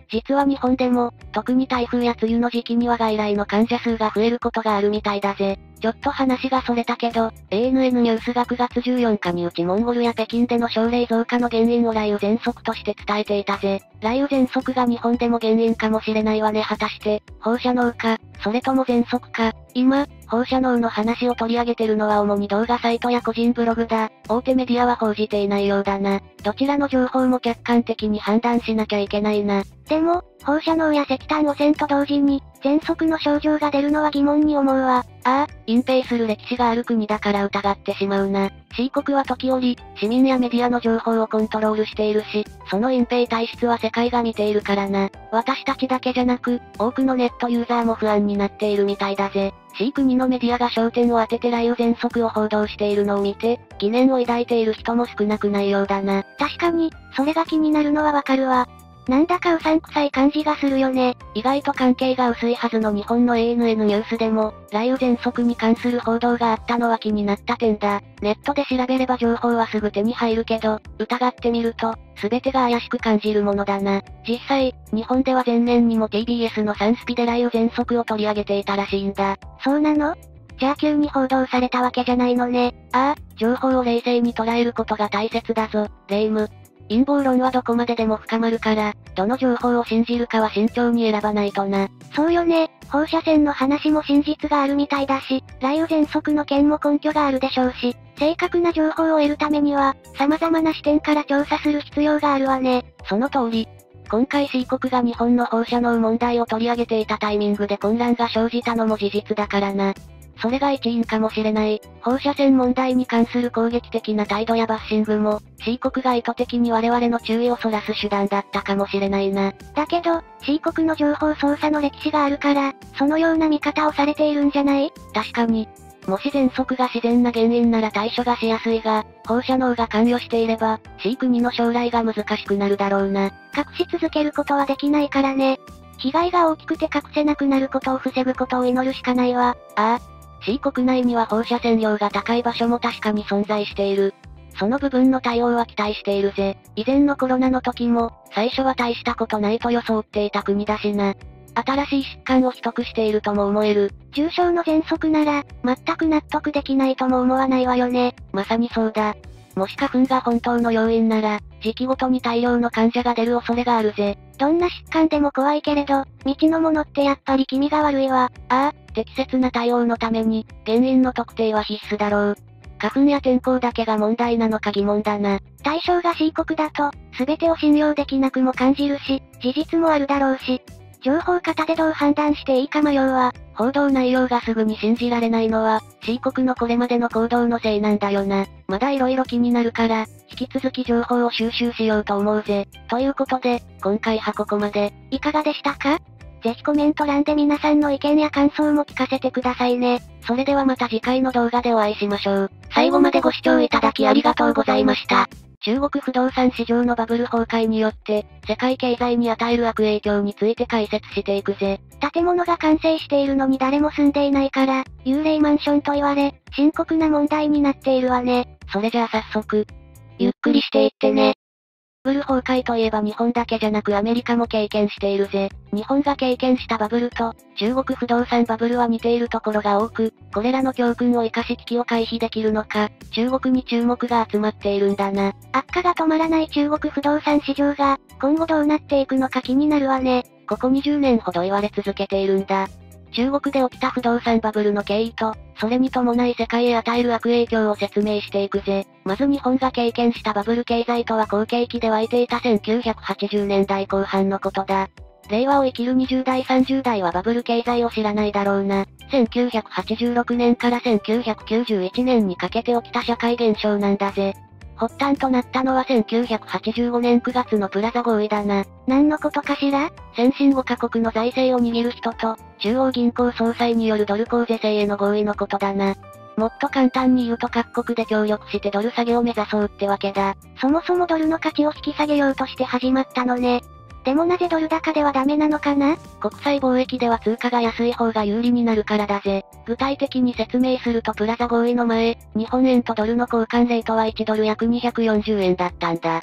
実は日本でも、特に台風や梅雨の時期には外来の患者数が増えることがあるみたいだぜ。ちょっと話がそれたけど、エーエヌエヌ ニュースがくがつじゅうよっかに内モンゴルや北京での症例増加の原因を雷雨喘息として伝えていたぜ。雷雨喘息が日本でも原因かもしれないわね。果たして、放射能か、それとも喘息か。今、放射能の話を取り上げてるのは主に動画サイトや個人ブログだ。大手メディアは報じていないようだな。どちらの情報も客観的に判断しなきゃいけないな。 でも、放射能や石炭汚染と同時に、喘息の症状が出るのは疑問に思うわ。 ああ、隠蔽する歴史がある国だから疑ってしまうな。C 国は時折、市民やメディアの情報をコントロールしているし、その隠蔽体質は世界が見ているからな。私たちだけじゃなく、多くのネットユーザーも不安になっているみたいだぜ。C 国のメディアが焦点を当てて雷雨喘息を報道しているのを見て、疑念を抱いている人も少なくないようだな。 確かに、それが気になるのはわかるわ。なんだかうさんくさい感じがするよね。 意外と関係が薄いはずの日本の エーエヌエヌ ニュースでも、雷雨喘息に関する報道があったのは気になった点だ。ネットで調べれば情報はすぐ手に入るけど、疑ってみると、すべてが怪しく感じるものだな。実際、日本では前年にも ティービーエス のサンスピで雷雨喘息を取り上げていたらしいんだ。 そうなの？じゃあ急に報道されたわけじゃないのね。 ああ、情報を冷静に捉えることが大切だぞ、レイム。陰謀論はどこまででも深まるから、どの情報を信じるかは慎重に選ばないとな。 そうよね、放射線の話も真実があるみたいだし、雷雨喘息の件も根拠があるでしょうし、正確な情報を得るためには、様々な視点から調査する必要があるわね。 その通り。今回 C 国が日本の放射能問題を取り上げていたタイミングで混乱が生じたのも事実だからな。それが一因かもしれない。放射線問題に関する攻撃的な態度やバッシングも、C 国が意図的に我々の注意をそらす手段だったかもしれないな。 だけど、C 国の情報操作の歴史があるから、そのような見方をされているんじゃない？ 確かに。もし喘息が自然な原因なら対処がしやすいが、放射能が関与していれば、C 国の将来が難しくなるだろうな。 隠し続けることはできないからね。被害が大きくて隠せなくなることを防ぐことを祈るしかないわ。 ああ。C 国内には放射線量が高い場所も確かに存在している。その部分の対応は期待しているぜ。以前のコロナの時も、最初は大したことないと装っていた国だしな。新しい疾患を秘匿しているとも思える。 重症の喘息なら、全く納得できないとも思わないわよね。 まさにそうだ。もし花粉が本当の要因なら、時期ごとに大量の患者が出る恐れがあるぜ。 どんな疾患でも怖いけれど、未知のものってやっぱり気味が悪いわ。 ああ、適切な対応のために、原因の特定は必須だろう。花粉や天候だけが問題なのか疑問だな。 対象が C 国だと、すべてを信用できなくも感じるし、事実もあるだろうし、情報型でどう判断していいか迷うわ。 報道内容がすぐに信じられないのは、C 国のこれまでの行動のせいなんだよな。まだ色々気になるから、引き続き情報を収集しようと思うぜ。ということで、今回はここまで。 いかがでしたか？ぜひコメント欄で皆さんの意見や感想も聞かせてくださいね。 それではまた次回の動画でお会いしましょう。最後までご視聴いただきありがとうございました。中国不動産市場のバブル崩壊によって、世界経済に与える悪影響について解説していくぜ。 建物が完成しているのに誰も住んでいないから、幽霊マンションと言われ、深刻な問題になっているわね。 それじゃあ早速、ゆっくりしていってね。バブル崩壊といえば日本だけじゃなくアメリカも経験しているぜ。日本が経験したバブルと、中国不動産バブルは似ているところが多く、これらの教訓を生かし危機を回避できるのか、中国に注目が集まっているんだな。 悪化が止まらない中国不動産市場が、今後どうなっていくのか気になるわね。 ここにじゅうねんほど言われ続けているんだ。中国で起きた不動産バブルの経緯と、それに伴い世界へ与える悪影響を説明していくぜ。まず日本が経験したバブル経済とは好景気で湧いていたせんきゅうひゃくはちじゅうねんだいこう半のことだ。令和を生きるにじゅうだいさんじゅうだいはバブル経済を知らないだろうな。せんきゅうひゃくはちじゅうろくねんからせんきゅうひゃくきゅうじゅういちねんにかけて起きた社会現象なんだぜ。発端となったのはせんきゅうひゃくはちじゅうごねんくがつのプラザ合意だな。 何のことかしら？ 先進ごカ国の財政を握る人と、中央銀行総裁によるドル高是正への合意のことだな。もっと簡単に言うと各国で協力してドル下げを目指そうってわけだ。 そもそもドルの価値を引き下げようとして始まったのね。でもなぜドル高ではダメなのかな？ 国際貿易では通貨が安い方が有利になるからだぜ。具体的に説明するとプラザ合意の前、日本円とドルの交換レートはいちドル約にひゃくよんじゅうえんだったんだ。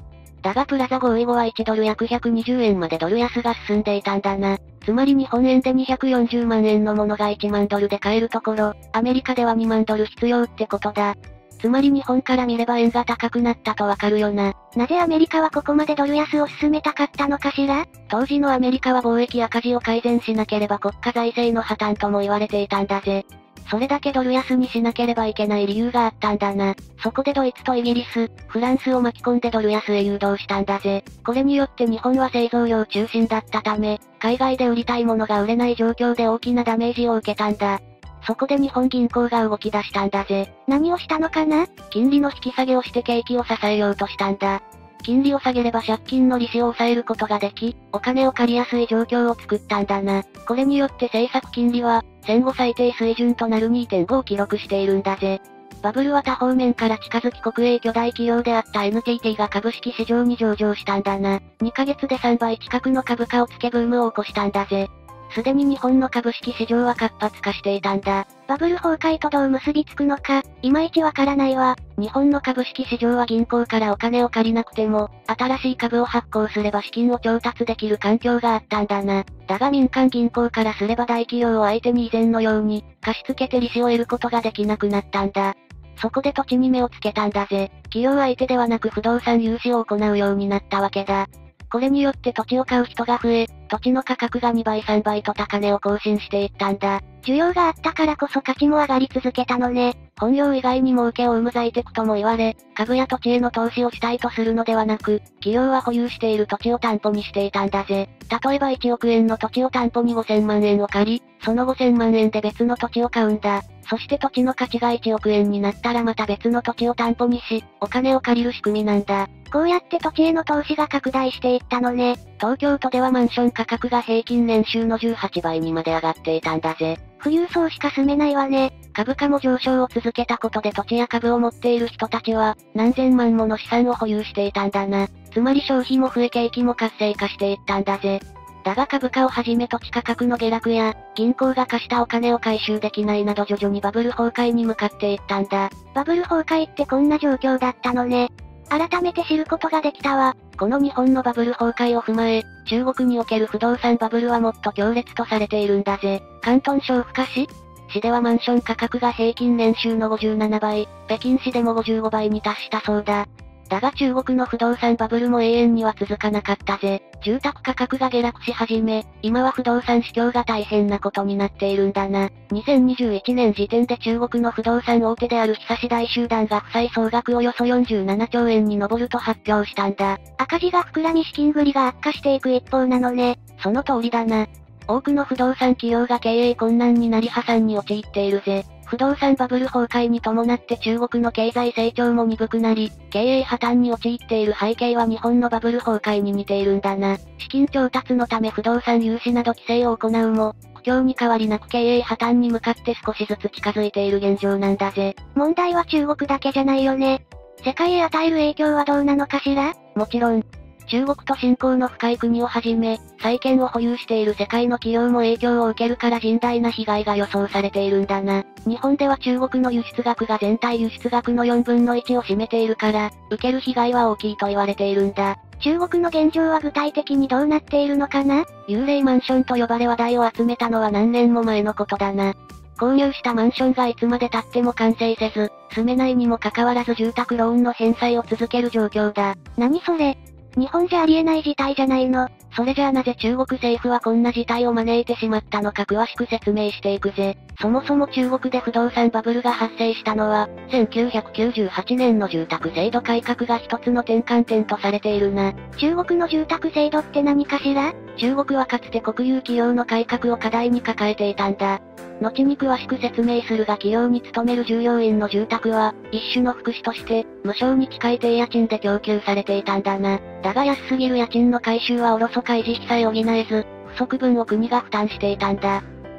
だがプラザ合意後はいちドル約ひゃくにじゅうえんまでドル安が進んでいたんだな。つまり日本円でにひゃくよんじゅうまんえんのものがいちまんドルで買えるところ、アメリカではにまんドル必要ってことだ。つまり日本から見れば円が高くなったとわかるよな。 なぜアメリカはここまでドル安を進めたかったのかしら？ 当時のアメリカは貿易赤字を改善しなければ国家財政の破綻とも言われていたんだぜ。それだけドル安にしなければいけない理由があったんだな。そこでドイツとイギリス、フランスを巻き込んでドル安へ誘導したんだぜ。これによって日本は製造業中心だったため、海外で売りたいものが売れない状況で大きなダメージを受けたんだ。そこで日本銀行が動き出したんだぜ。 何をしたのかな？ 金利の引き下げをして景気を支えようとしたんだ。金利を下げれば借金の利子を抑えることができ、お金を借りやすい状況を作ったんだな。これによって政策金利は、戦後最低水準となる にてんご を記録しているんだぜ。バブルは多方面から近づき国営巨大企業であった エヌティーティー が株式市場に上場したんだな。にかげつでさんばい近くの株価をつけブームを起こしたんだぜ。すでに日本の株式市場は活発化していたんだ。 バブル崩壊とどう結びつくのか、いまいちわからないわ。 日本の株式市場は銀行からお金を借りなくても、新しい株を発行すれば資金を調達できる環境があったんだな。だが民間銀行からすれば大企業を相手に以前のように、貸し付けて利子を得ることができなくなったんだ。そこで土地に目をつけたんだぜ。企業相手ではなく不動産融資を行うようになったわけだ。これによって土地を買う人が増え、土地の価格がにばいさんばいと高値を更新していったんだ。 需要があったからこそ価値も上がり続けたのね。 本業以外に儲けを生む財テクとも言われ、株や土地への投資をしたいとするのではなく、企業は保有している土地を担保にしていたんだぜ。例えばいちおくえんの土地を担保にごせんまんえんを借り、そのごせんまんえんで別の土地を買うんだ。そして土地の価値がいちおくえんになったらまた別の土地を担保にし、お金を借りる仕組みなんだ。 こうやって土地への投資が拡大していったのね。 東京都ではマンション価格が平均年収のじゅうはちばいにまで上がっていたんだぜ。 富裕層しか住めないわね。 株価も上昇を続けたことで土地や株を持っている人たちは、何千万もの資産を保有していたんだな。つまり消費も増え景気も活性化していったんだぜ。だが株価をはじめ土地価格の下落や、銀行が貸したお金を回収できないなど徐々にバブル崩壊に向かっていったんだ。 バブル崩壊ってこんな状況だったのね。改めて知ることができたわ。 この日本のバブル崩壊を踏まえ、中国における不動産バブルはもっと強烈とされているんだぜ。広東省深市市ではマンション価格が平均年収のごじゅうななばい、北京市でもごじゅうごばいに達したそうだ。だが中国の不動産バブルも永遠には続かなかったぜ。住宅価格が下落し始め、今は不動産市況が大変なことになっているんだな。にせんにじゅういちねん時点で中国の不動産大手である久志大集団が負債総額およそよんじゅうななちょうえんに上ると発表したんだ。 赤字が膨らみ資金繰りが悪化していく一方なのね。 その通りだな。多くの不動産企業が経営困難になり破産に陥っているぜ。不動産バブル崩壊に伴って中国の経済成長も鈍くなり、経営破綻に陥っている背景は日本のバブル崩壊に似ているんだな。資金調達のため不動産融資など規制を行うも、苦境に変わりなく経営破綻に向かって少しずつ近づいている現状なんだぜ。 問題は中国だけじゃないよね。世界へ与える影響はどうなのかしら？ もちろん。中国と親交の深い国をはじめ、債券を保有している世界の企業も影響を受けるから甚大な被害が予想されているんだな。日本では中国の輸出額が全体輸出額のよんぶんのいちを占めているから、受ける被害は大きいと言われているんだ。 中国の現状は具体的にどうなっているのかな？ 幽霊マンションと呼ばれ話題を集めたのは何年も前のことだな。購入したマンションがいつまで経っても完成せず、住めないにもかかわらず住宅ローンの返済を続ける状況だ。 何それ？日本じゃありえない事態じゃないの。 それじゃあなぜ中国政府はこんな事態を招いてしまったのか詳しく説明していくぜ。そもそも中国で不動産バブルが発生したのは、せんきゅうひゃくきゅうじゅうはちねんの住宅制度改革が一つの転換点とされているな。 中国の住宅制度って何かしら？ 中国はかつて国有企業の改革を課題に抱えていたんだ。後に詳しく説明するが企業に勤める従業員の住宅は、一種の福祉として、無償に近い低家賃で供給されていたんだな。だが安すぎる家賃の回収はおろそか維持費さえ補えず、不足分を国が負担していたんだ。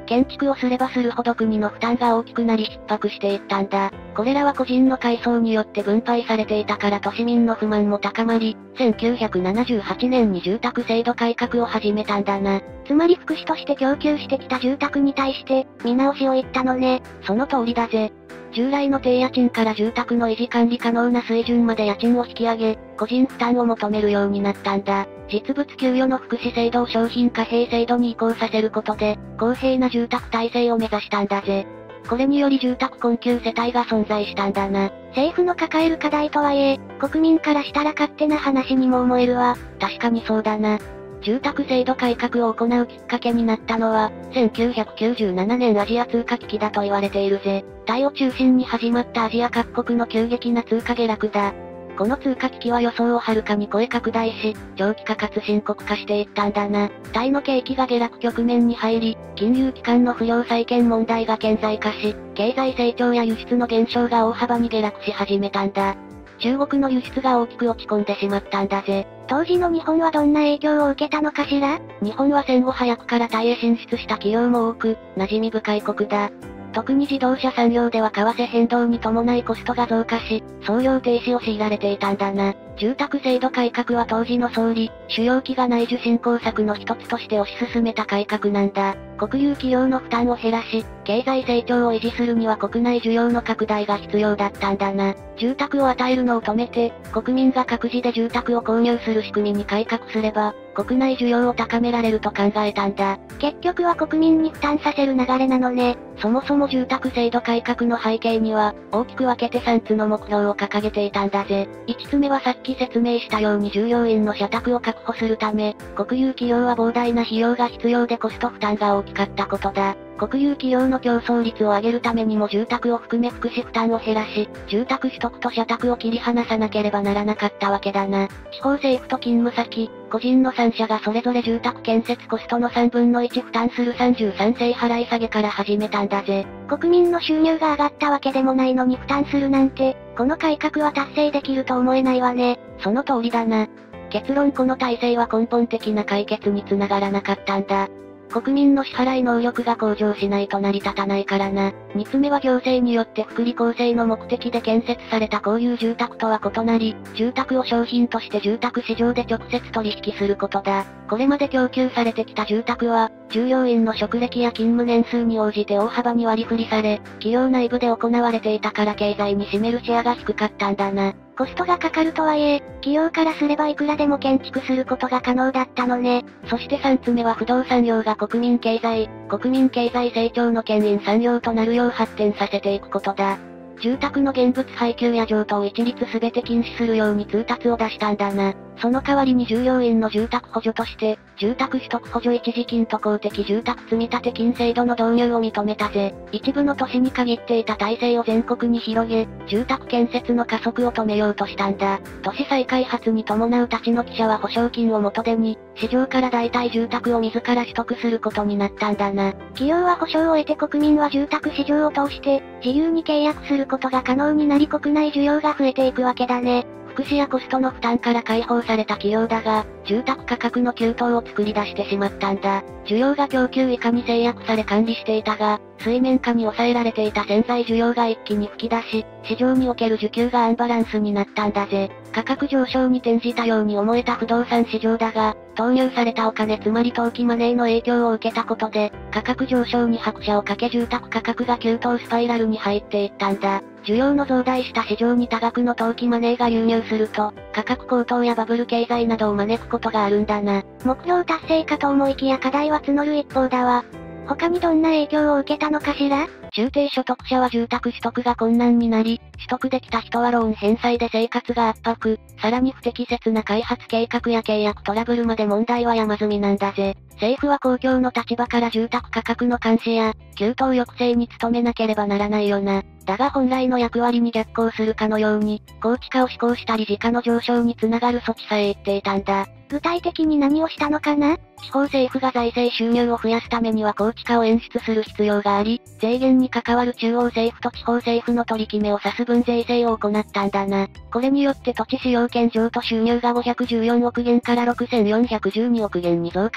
建築をすればするほど国の負担が大きくなり逼迫していったんだ。これらは個人の階層によって分配されていたから都市民の不満も高まり、せんきゅうひゃくななじゅうはちねんに住宅制度改革を始めたんだな。 つまり福祉として供給してきた住宅に対して、見直しを言ったのね。 その通りだぜ。従来の低家賃から住宅の維持管理可能な水準まで家賃を引き上げ、個人負担を求めるようになったんだ。実物給与の福祉制度を商品貨幣制度に移行させることで、公平な住宅体制を目指したんだぜ。これにより住宅困窮世帯が存在したんだな。 政府の抱える課題とはいえ、国民からしたら勝手な話にも思えるわ。 確かにそうだな。住宅制度改革を行うきっかけになったのは、せんきゅうひゃくきゅうじゅうななねんアジア通貨危機だと言われているぜ。タイを中心に始まったアジア各国の急激な通貨下落だ。この通貨危機は予想をはるかに超え拡大し、長期化かつ深刻化していったんだな。タイの景気が下落局面に入り、金融機関の不良債権問題が顕在化し、経済成長や輸出の減少が大幅に下落し始めたんだ。中国の輸出が大きく落ち込んでしまったんだぜ。 当時の日本はどんな影響を受けたのかしら？ 日本は戦後早くからタイへ進出した企業も多く、馴染み深い国だ。特に自動車産業では為替変動に伴いコストが増加し、操業停止を強いられていたんだな。住宅制度改革は当時の総理、主要期が内需振興策の一つとして推し進めた改革なんだ。国有企業の負担を減らし、経済成長を維持するには国内需要の拡大が必要だったんだな。住宅を与えるのを止めて、国民が各自で住宅を購入する仕組みに改革すれば、国内需要を高められると考えたんだ。 結局は国民に負担させる流れなのね。 そもそも住宅制度改革の背景には、大きく分けてさんつの目標を掲げていたんだぜ。いつつめはさっき説明したように従業員の社宅を確保するため、国有企業は膨大な費用が必要でコスト負担が大きかったことだ。国有企業の競争率を上げるためにも住宅を含め福祉負担を減らし、住宅取得と社宅を切り離さなければならなかったわけだな。地方政府と勤務先、個人のさん社がそれぞれ住宅建設コストのさんぶんのいち負担するさんじゅうさん世払い下げから始めたんだぜ。 国民の収入が上がったわけでもないのに負担するなんて、この改革は達成できると思えないわね。 その通りだな。結論この体制は根本的な解決につながらなかったんだ。国民の支払い能力が向上しないと成り立たないからな。二つ目は行政によって福利厚生の目的で建設された公有住宅とは異なり、住宅を商品として住宅市場で直接取引することだ。これまで供給されてきた住宅は、従業員の職歴や勤務年数に応じて大幅に割り振りされ、企業内部で行われていたから経済に占めるシェアが低かったんだな。 コストがかかるとはいえ、企業からすればいくらでも建築することが可能だったのね。 そして三つ目は不動産業が国民経済、国民経済成長の牽引産業となるよう発展させていくことだ。住宅の現物配給や譲渡を一律すべて禁止するように通達を出したんだな。その代わりに従業員の住宅補助として、住宅取得補助一時金と公的住宅積立金制度の導入を認めたぜ。一部の都市に限っていた体制を全国に広げ、住宅建設の加速を止めようとしたんだ。都市再開発に伴う立ち退き者は保証金を元手に、市場から代替住宅を自ら取得することになったんだな。 企業は保証を得て国民は住宅市場を通して、自由に契約することが可能になり国内需要が増えていくわけだね。福祉やコストの負担から解放された企業だが、住宅価格の急騰を作り出してしまったんだ。需要が供給以下に制約され管理していたが、水面下に抑えられていた潜在需要が一気に吹き出し、市場における需給がアンバランスになったんだぜ。価格上昇に転じたように思えた不動産市場だが、投入されたお金つまり投機マネーの影響を受けたことで、価格上昇に拍車をかけ住宅価格が急騰スパイラルに入っていったんだ。需要の増大した市場に多額の投機マネーが流入すると、価格高騰やバブル経済などを招くことがあるんだな。目標達成かと思いきや課題は募る一方だわ。他にどんな影響を受けたのかしら？ 中低所得者は住宅取得が困難になり、取得できた人はローン返済で生活が圧迫、さらに不適切な開発計画や契約トラブルまで問題は山積みなんだぜ。政府は公共の立場から住宅価格の監視や、急騰抑制に努めなければならないよな。だが本来の役割に逆行するかのように、高地価を施行したり時価の上昇につながる措置さえ言っていたんだ。 具体的に何をしたのかな？ 地方政府が財政収入を増やすためには高地価を演出する必要があり、税源に関わる中央政府と地方政府の取り決めを指す分税制を行ったんだな。これによって土地使用権譲渡収入がごひゃくじゅうよんおくげんからろくせんよんひゃくじゅうにおくげんに増加し、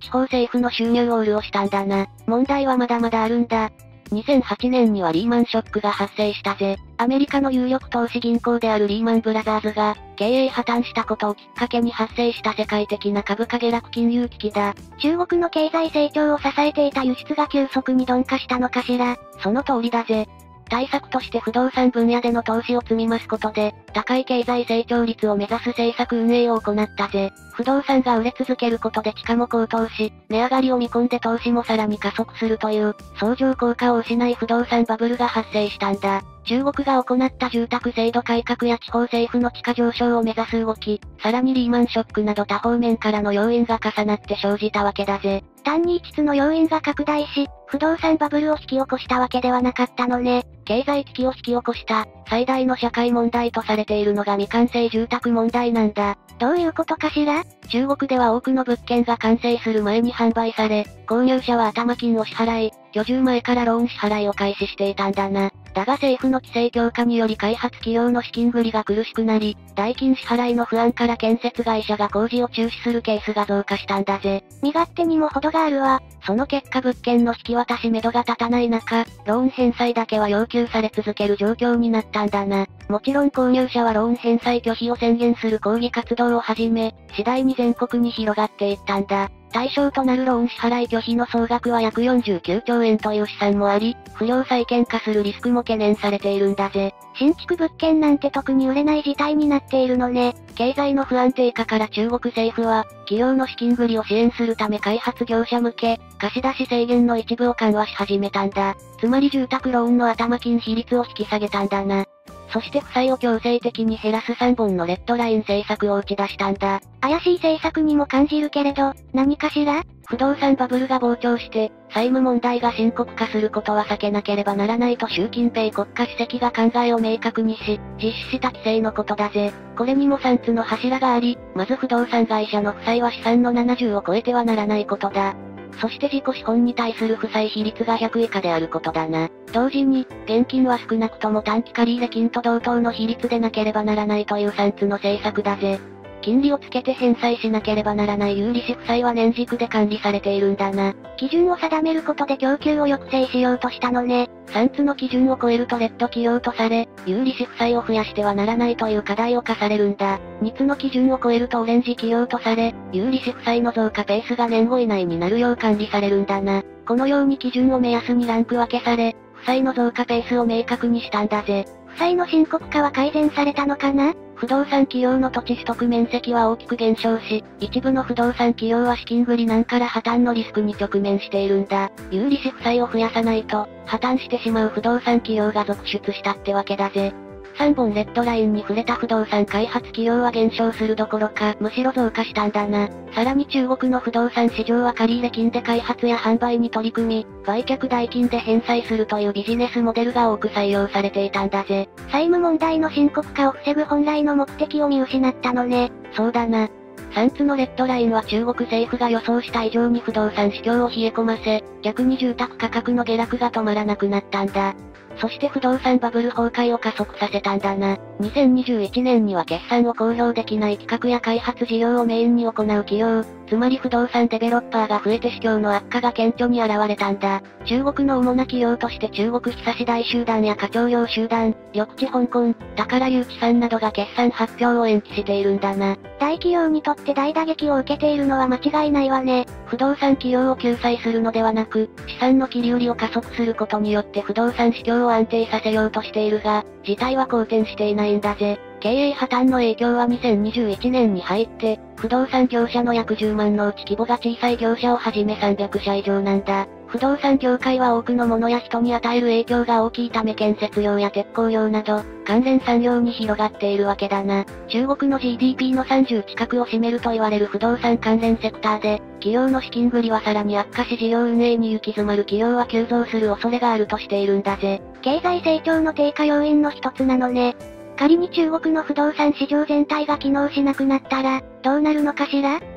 地方政府の収入を潤したんだな。問題はまだまだあるんだ。にせんはちねんにはリーマンショックが発生したぜ。アメリカの有力投資銀行であるリーマンブラザーズが、経営破綻したことをきっかけに発生した世界的な株価下落金融危機だ。 中国の経済成長を支えていた輸出が急速に鈍化したのかしら。 その通りだぜ。対策として不動産分野での投資を積み増すことで、高い経済成長率を目指す政策運営を行ったぜ。不動産が売れ続けることで地価も高騰し、値上がりを見込んで投資もさらに加速するという、相乗効果を失い不動産バブルが発生したんだ。中国が行った住宅制度改革や地方政府の地価上昇を目指す動き、さらにリーマンショックなど多方面からの要因が重なって生じたわけだぜ。 単に一つの要因が拡大し、不動産バブルを引き起こしたわけではなかったのね。 経済危機を引き起こした、最大の社会問題とされているのが未完成住宅問題なんだ。 どういうことかしら？ 中国では多くの物件が完成する前に販売され、購入者は頭金を支払い、居住前からローン支払いを開始していたんだな。だが政府の規制強化により開発企業の資金繰りが苦しくなり、代金支払いの不安から建設会社が工事を中止するケースが増加したんだぜ。 身勝手にも程があるわ。 その結果物件の引き渡し目処が立たない中、ローン返済だけは要求され続ける状況になったんだな。もちろん購入者はローン返済拒否を宣言する抗議活動を始め、次第に全国に広がっていったんだ。対象となるローン支払い拒否の総額は約よんじゅうきゅうちょうえんという試算もあり、不良債権化するリスクも懸念されているんだぜ。 新築物件なんて特に売れない事態になっているのね。 経済の不安定化から中国政府は、企業の資金繰りを支援するため開発業者向け、貸出制限の一部を緩和し始めたんだ。つまり住宅ローンの頭金比率を引き下げたんだな。そして負債を強制的に減らすさんぼんのレッドライン政策を打ち出したんだ。 怪しい政策にも感じるけれど、何かしら？ 不動産バブルが膨張して、債務問題が深刻化することは避けなければならないと習近平国家主席が考えを明確にし、実施した規制のことだぜ。これにもさんつの柱があり、まず不動産会社の負債は資産のななじゅうを超えてはならないことだ。そして自己資本に対する負債比率がひゃく以下であることだな。同時に、現金は少なくとも短期借入金と同等の比率でなければならないというさんつの政策だぜ。金利をつけて返済しなければならない有利子負債は年軸で管理されているんだな。 基準を定めることで供給を抑制しようとしたのね。 さんつの基準を超えるとレッド企業とされ、有利子負債を増やしてはならないという課題を課されるんだ。につの基準を超えるとオレンジ企業とされ、有利子負債の増加ペースが年ご以内になるよう管理されるんだな。このように基準を目安にランク分けされ、負債の増加ペースを明確にしたんだぜ。 負債の深刻化は改善されたのかな？ 不動産企業の土地取得面積は大きく減少し、一部の不動産企業は資金繰り難から破綻のリスクに直面しているんだ。有利子負債を増やさないと、破綻してしまう不動産企業が続出したってわけだぜ。さんぼんレッドラインに触れた不動産開発企業は減少するどころか、むしろ増加したんだな。さらに中国の不動産市場は借入金で開発や販売に取り組み、売却代金で返済するというビジネスモデルが多く採用されていたんだぜ。 債務問題の深刻化を防ぐ本来の目的を見失ったのね。 そうだな。さんつのレッドラインは中国政府が予想した以上に不動産市況を冷え込ませ、逆に住宅価格の下落が止まらなくなったんだ。そして不動産バブル崩壊を加速させたんだな。にせんにじゅういちねんには決算を公表できない企画や開発事業をメインに行う企業、つまり不動産デベロッパーが増えて市況の悪化が顕著に現れたんだ。中国の主な企業として中国久志大集団や花鳥業集団、緑地香港、宝誘致さんなどが決算発表を延期しているんだな。 大企業にとって大打撃を受けているのは間違いないわね。 不動産企業を救済するのではなく、資産の切り売りを加速することによって不動産市況を安定させようとしているが、事態は好転していないんだぜ。経営破綻の影響はにせんにじゅういちねんに入って、不動産業者の約じゅうまんのうち規模が小さい業者をはじめさんびゃくしゃ以上なんだ。不動産業界は多くのものや人に与える影響が大きいため建設業や鉄鋼業など、関連産業に広がっているわけだな。中国の ジーディーピー のさんじゅう近くを占めると言われる不動産関連セクターで、企業の資金繰りはさらに悪化し事業運営に行き詰まる企業は急増する恐れがあるとしているんだぜ。 経済成長の低下要因の一つなのね。仮に中国の不動産市場全体が機能しなくなったら、どうなるのかしら？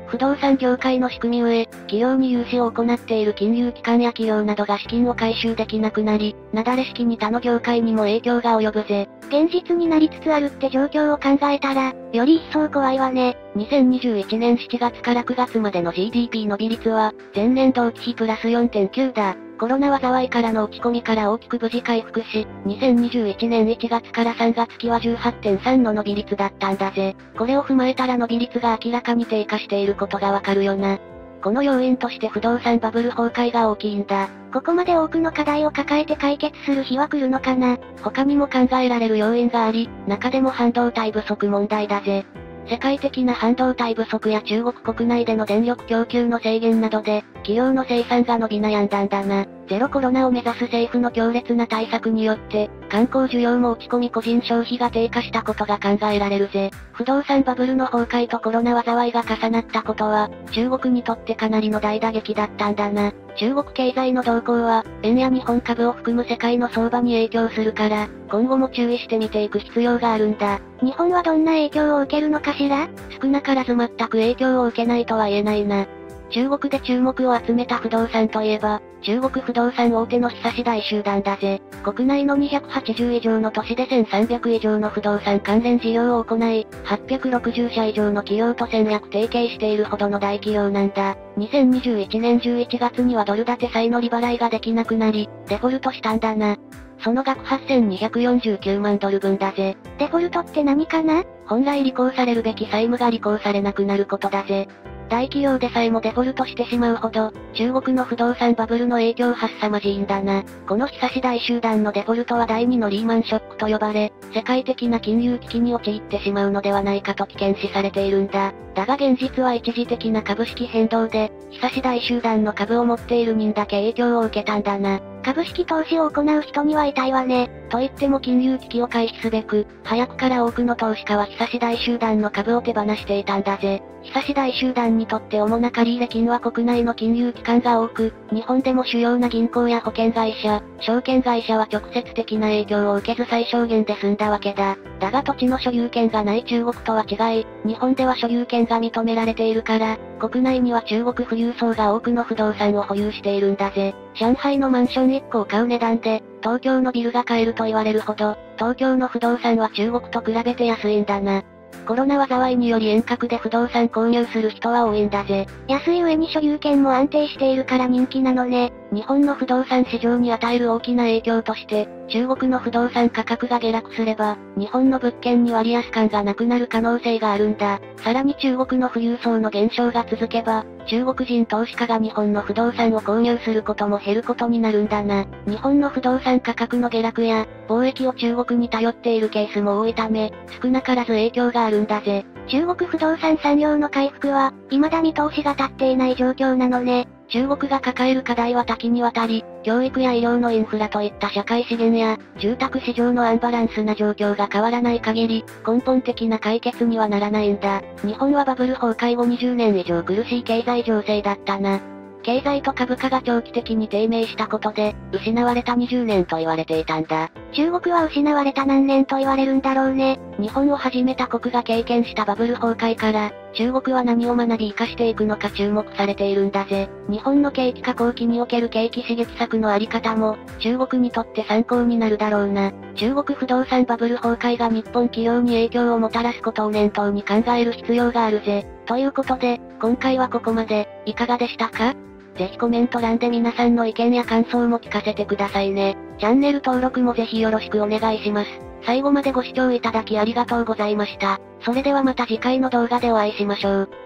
不動産業界の仕組み上、企業に融資を行っている金融機関や企業などが資金を回収できなくなり、なだれ式に他の業界にも影響が及ぶぜ。 現実になりつつあるって状況を考えたら、より一層怖いわね。 にせんにじゅういちねんしちがつからくがつまでの ジーディーピー 伸び率は、前年同期比プラス よんてんきゅう だ。コロナ災いからの落ち込みから大きく無事回復し、にせんにじゅういちねんいちがつからさんがつ期は じゅうはちてんさん の伸び率だったんだぜ。これを踏まえたら伸び率が明らかに低下していることがわかるよな。この要因として不動産バブル崩壊が大きいんだ。 ここまで多くの課題を抱えて解決する日は来るのかな。 他にも考えられる要因があり、中でも半導体不足問題だぜ。世界的な半導体不足や中国国内での電力供給の制限などで、企業の生産が伸び悩んだんだな。ゼロコロナを目指す政府の強烈な対策によって、観光需要も落ち込み個人消費が低下したことが考えられるぜ。不動産バブルの崩壊とコロナ災いが重なったことは、中国にとってかなりの大打撃だったんだな。中国経済の動向は、円や日本株を含む世界の相場に影響するから、今後も注意して見ていく必要があるんだ。 日本はどんな影響を受けるのかしら？ 少なからず全く影響を受けないとは言えないな。中国で注目を集めた不動産といえば、中国不動産大手の久し大集団だぜ。国内のにひゃくはちじゅう以上の都市でせんさんびゃく以上の不動産関連事業を行い、はっぴゃくろくじゅっしゃ以上の企業と戦略提携しているほどの大企業なんだ。にせんにじゅういちねんじゅういちがつにはドル建て債の利払いができなくなり、デフォルトしたんだな。その額はっせんにひゃくよんじゅうきゅうまんドル分だぜ。 デフォルトって何かな？ 本来履行されるべき債務が履行されなくなることだぜ。大企業でさえもデフォルトしてしまうほど、中国の不動産バブルの影響は凄まじいんだな。この久し大集団のデフォルトは第二のリーマンショックと呼ばれ、世界的な金融危機に陥ってしまうのではないかと危険視されているんだ。だが現実は一時的な株式変動で、久し大集団の株を持っている人だけ影響を受けたんだな。 株式投資を行う人には痛いわね。 と言っても金融危機を回避すべく、早くから多くの投資家は久し大集団の株を手放していたんだぜ。久し大集団にとって主な借入金は国内の金融機関が多く、日本でも主要な銀行や保険会社、証券会社は直接的な影響を受けず最小限で済んだわけだ。だが土地の所有権がない中国とは違い、日本では所有権が認められているから、国内には中国富裕層が多くの不動産を保有しているんだぜ。上海のマンションいっこを買う値段で、東京のビルが買えると言われるほど、東京の不動産は中国と比べて安いんだな。コロナ災いにより遠隔で不動産購入する人は多いんだぜ。 安い上に所有権も安定しているから人気なのね。 日本の不動産市場に与える大きな影響として、中国の不動産価格が下落すれば、日本の物件に割安感がなくなる可能性があるんだ。さらに中国の富裕層の減少が続けば、中国人投資家が日本の不動産を購入することも減ることになるんだな。日本の不動産価格の下落や、貿易を中国に頼っているケースも多いため、少なからず影響があるんだぜ。 中国不動産産業の回復は、未だ見通しが立っていない状況なのね。 中国が抱える課題は多岐にわたり、教育や医療のインフラといった社会資源や、住宅市場のアンバランスな状況が変わらない限り、根本的な解決にはならないんだ。日本はバブル崩壊後にじゅうねん以上苦しい経済情勢だったな。経済と株価が長期的に低迷したことで、失われたにじゅうねんと言われていたんだ。 中国は失われた何年と言われるんだろうね。 日本を始めた国が経験したバブル崩壊から、中国は何を学び生かしていくのか注目されているんだぜ。日本の景気下降期における景気刺激策のあり方も、中国にとって参考になるだろうな。中国不動産バブル崩壊が日本企業に影響をもたらすことを念頭に考える必要があるぜ。ということで、今回はここまで、いかがでしたか？ぜひコメント欄で皆さんの意見や感想も聞かせてくださいね。チャンネル登録もぜひよろしくお願いします。最後までご視聴いただきありがとうございました。それではまた次回の動画でお会いしましょう。